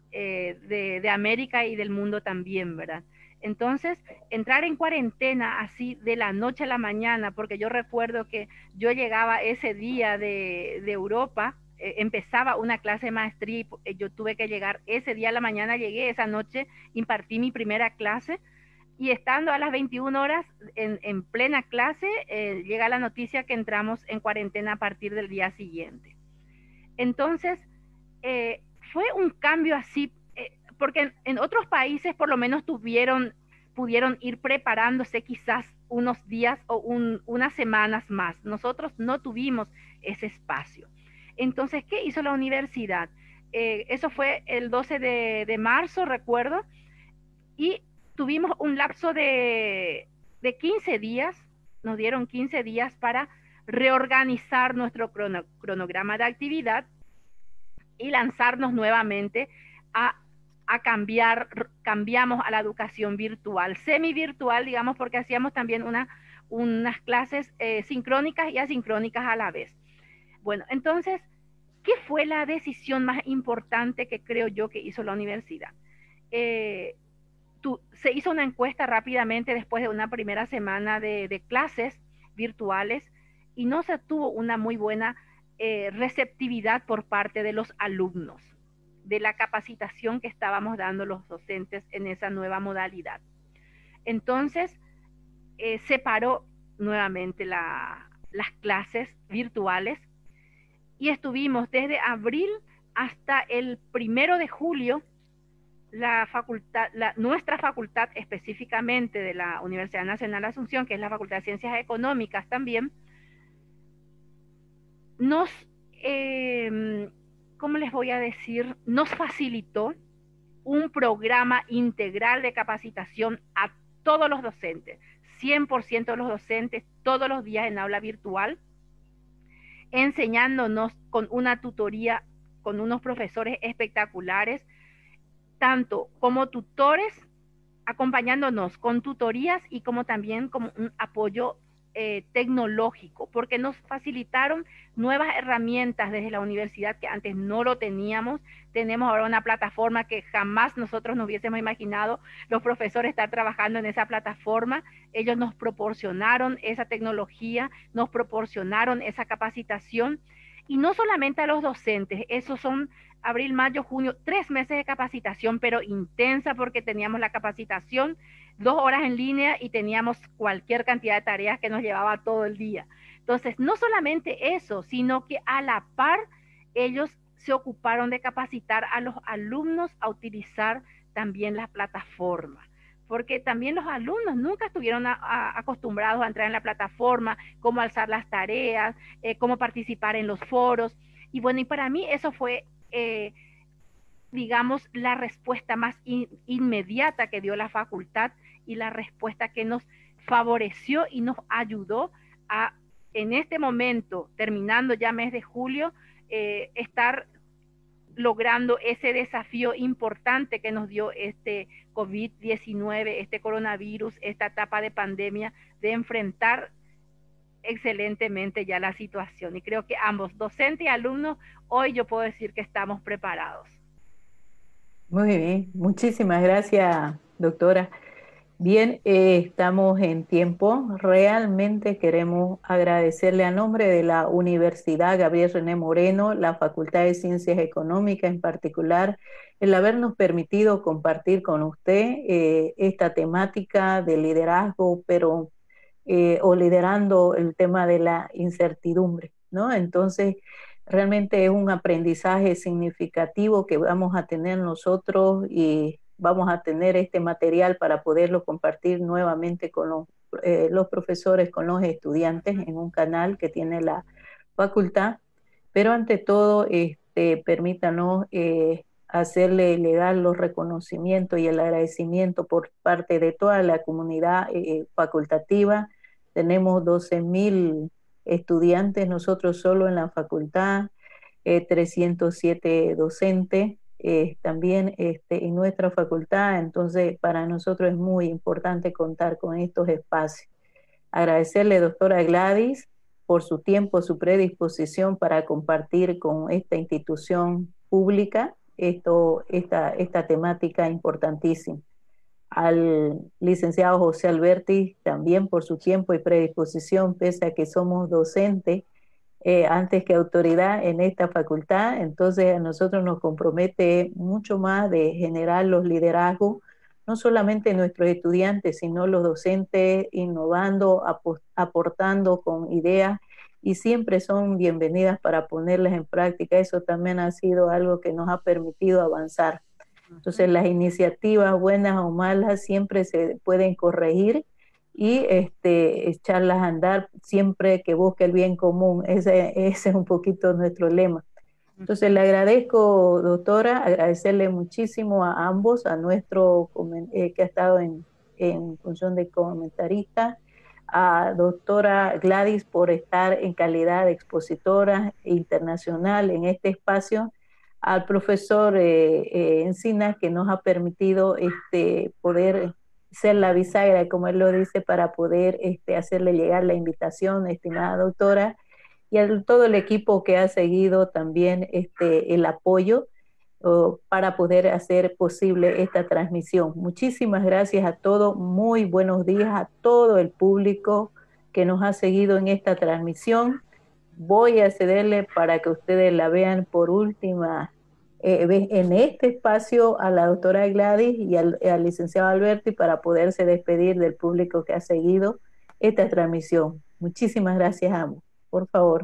eh, de, de América y del mundo también, ¿verdad? Entonces, entrar en cuarentena así de la noche a la mañana, porque yo recuerdo que yo llegaba ese día de, de Europa, eh, empezaba una clase de maestría y eh, yo tuve que llegar ese día a la mañana, llegué esa noche, impartí mi primera clase, y estando a las veintiuna horas en, en plena clase, eh, llega la noticia que entramos en cuarentena a partir del día siguiente. Entonces, eh, fue un cambio así, eh, porque en, en otros países por lo menos tuvieron, pudieron ir preparándose quizás unos días o un, unas semanas más. Nosotros no tuvimos ese espacio. Entonces, ¿qué hizo la universidad? Eh, eso fue el doce de, de marzo, recuerdo, y tuvimos un lapso de, de quince días, nos dieron quince días para reorganizar nuestro crono, cronograma de actividad y lanzarnos nuevamente a, a cambiar, cambiamos a la educación virtual, semi-virtual, digamos, porque hacíamos también una, unas clases eh, sincrónicas y asincrónicas a la vez. Bueno, entonces, ¿qué fue la decisión más importante que creo yo que hizo la universidad? Eh, tú, se hizo una encuesta rápidamente después de una primera semana de, de clases virtuales, y no se tuvo una muy buena eh, receptividad por parte de los alumnos de la capacitación que estábamos dando los docentes en esa nueva modalidad. Entonces, eh, se paró nuevamente la, las clases virtuales, y estuvimos desde abril hasta el primero de julio, la facultad, la, nuestra facultad específicamente de la Universidad Nacional de Asunción, que es la Facultad de Ciencias Económicas también, nos, eh, ¿cómo les voy a decir? Nos facilitó un programa integral de capacitación a todos los docentes, cien por ciento de los docentes, todos los días en aula virtual, enseñándonos con una tutoría, con unos profesores espectaculares, tanto como tutores, acompañándonos con tutorías y como también como un apoyo eh, tecnológico, porque nos facilitaron nuevas herramientas desde la universidad que antes no lo teníamos. Tenemos ahora una plataforma que jamás nosotros nos hubiésemos imaginado los profesores estar trabajando en esa plataforma. Ellos nos proporcionaron esa tecnología, nos proporcionaron esa capacitación, y no solamente a los docentes, esos son abril, mayo, junio, tres meses de capacitación, pero intensa, porque teníamos la capacitación dos horas en línea y teníamos cualquier cantidad de tareas que nos llevaba todo el día. Entonces, no solamente eso, sino que a la par ellos se ocuparon de capacitar a los alumnos a utilizar también la plataforma, porque también los alumnos nunca estuvieron a, a, acostumbrados a entrar en la plataforma, cómo alzar las tareas, eh, cómo participar en los foros, y bueno, y para mí eso fue, eh, digamos, la respuesta más in, inmediata que dio la facultad y la respuesta que nos favoreció y nos ayudó a, en este momento, terminando ya mes de julio, eh, estar logrando ese desafío importante que nos dio este COVID diecinueve, este coronavirus, esta etapa de pandemia, de enfrentar excelentemente ya la situación. Y creo que ambos, docente y alumnos, hoy yo puedo decir que estamos preparados. Muy bien, muchísimas gracias, doctora. Bien, eh, estamos en tiempo. Realmente queremos agradecerle a nombre de la Universidad Gabriel René Moreno, la Facultad de Ciencias Económicas en particular, el habernos permitido compartir con usted eh, esta temática de liderazgo, pero eh, o liderando el tema de la incertidumbre, ¿no? Entonces, realmente es un aprendizaje significativo que vamos a tener nosotros y vamos a tener este material para poderlo compartir nuevamente con los, eh, los profesores, con los estudiantes en un canal que tiene la facultad. Pero ante todo, este, permítanos eh, hacerle llegar los reconocimientos y el agradecimiento por parte de toda la comunidad eh, facultativa. Tenemos doce mil estudiantes nosotros solo en la facultad, eh, trescientos siete docentes eh, también este, en nuestra facultad, entonces para nosotros es muy importante contar con estos espacios. Agradecerle, doctora Gladys, por su tiempo, su predisposición para compartir con esta institución pública esto, esta, esta temática importantísima. Al licenciado José Alberti también por su tiempo y predisposición, pese a que somos docentes eh, antes que autoridad en esta facultad, entonces a nosotros nos compromete mucho más de generar los liderazgos, no solamente nuestros estudiantes, sino los docentes innovando, aportando con ideas y siempre son bienvenidas para ponerlas en práctica. Eso también ha sido algo que nos ha permitido avanzar. Entonces las iniciativas buenas o malas siempre se pueden corregir y este, echarlas a andar siempre que busque el bien común. Ese, ese es un poquito nuestro lema. Entonces le agradezco, doctora, agradecerle muchísimo a ambos, a nuestro eh, que ha estado en, en función de comentarista, a doctora Gladys por estar en calidad de expositora internacional en este espacio, al profesor eh, eh, Encinas, que nos ha permitido este, poder ser la bisagra, como él lo dice, para poder este, hacerle llegar la invitación, estimada doctora, y a todo el equipo que ha seguido también este, el apoyo uh, para poder hacer posible esta transmisión. Muchísimas gracias a todos, muy buenos días a todo el público que nos ha seguido en esta transmisión. Voy a cederle para que ustedes la vean por última eh, vez en este espacio a la doctora Gladys y al, al licenciado Alberti para poderse despedir del público que ha seguido esta transmisión. Muchísimas gracias a ambos. Por favor.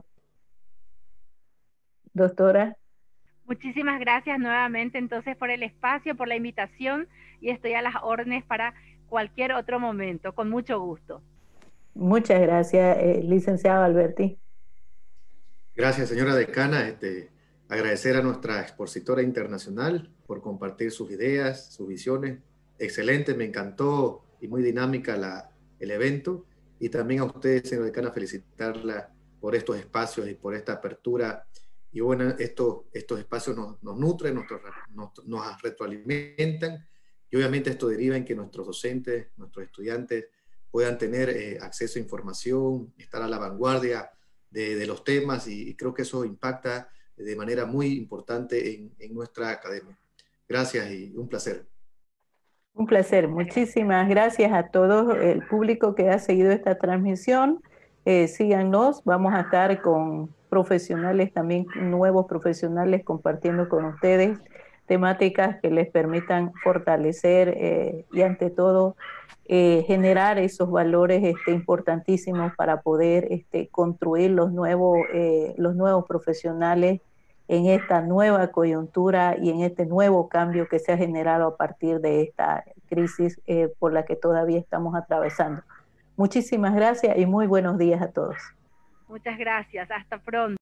Doctora. Muchísimas gracias nuevamente entonces por el espacio, por la invitación y estoy a las órdenes para cualquier otro momento, con mucho gusto. Muchas gracias, eh, licenciado Alberti. Gracias, señora decana. Este, agradecer a nuestra expositora internacional por compartir sus ideas, sus visiones. Excelente, me encantó y muy dinámica la, el evento. Y también a usted, señora decana, felicitarla por estos espacios y por esta apertura. Y bueno, esto, estos espacios nos, nos nutren, nos, nos, nos retroalimentan. Y obviamente esto deriva en que nuestros docentes, nuestros estudiantes puedan tener eh, acceso a información, estar a la vanguardia De, de los temas y, y creo que eso impacta de manera muy importante en, en nuestra academia. Gracias y un placer. Un placer. Muchísimas gracias a todo el público que ha seguido esta transmisión. Eh, síganos, vamos a estar con profesionales también, nuevos profesionales compartiendo con ustedes temáticas que les permitan fortalecer eh, y ante todo eh, generar esos valores este, importantísimos para poder este, construir los nuevos, eh, los nuevos profesionales en esta nueva coyuntura y en este nuevo cambio que se ha generado a partir de esta crisis eh, por la que todavía estamos atravesando. Muchísimas gracias y muy buenos días a todos. Muchas gracias. Hasta pronto.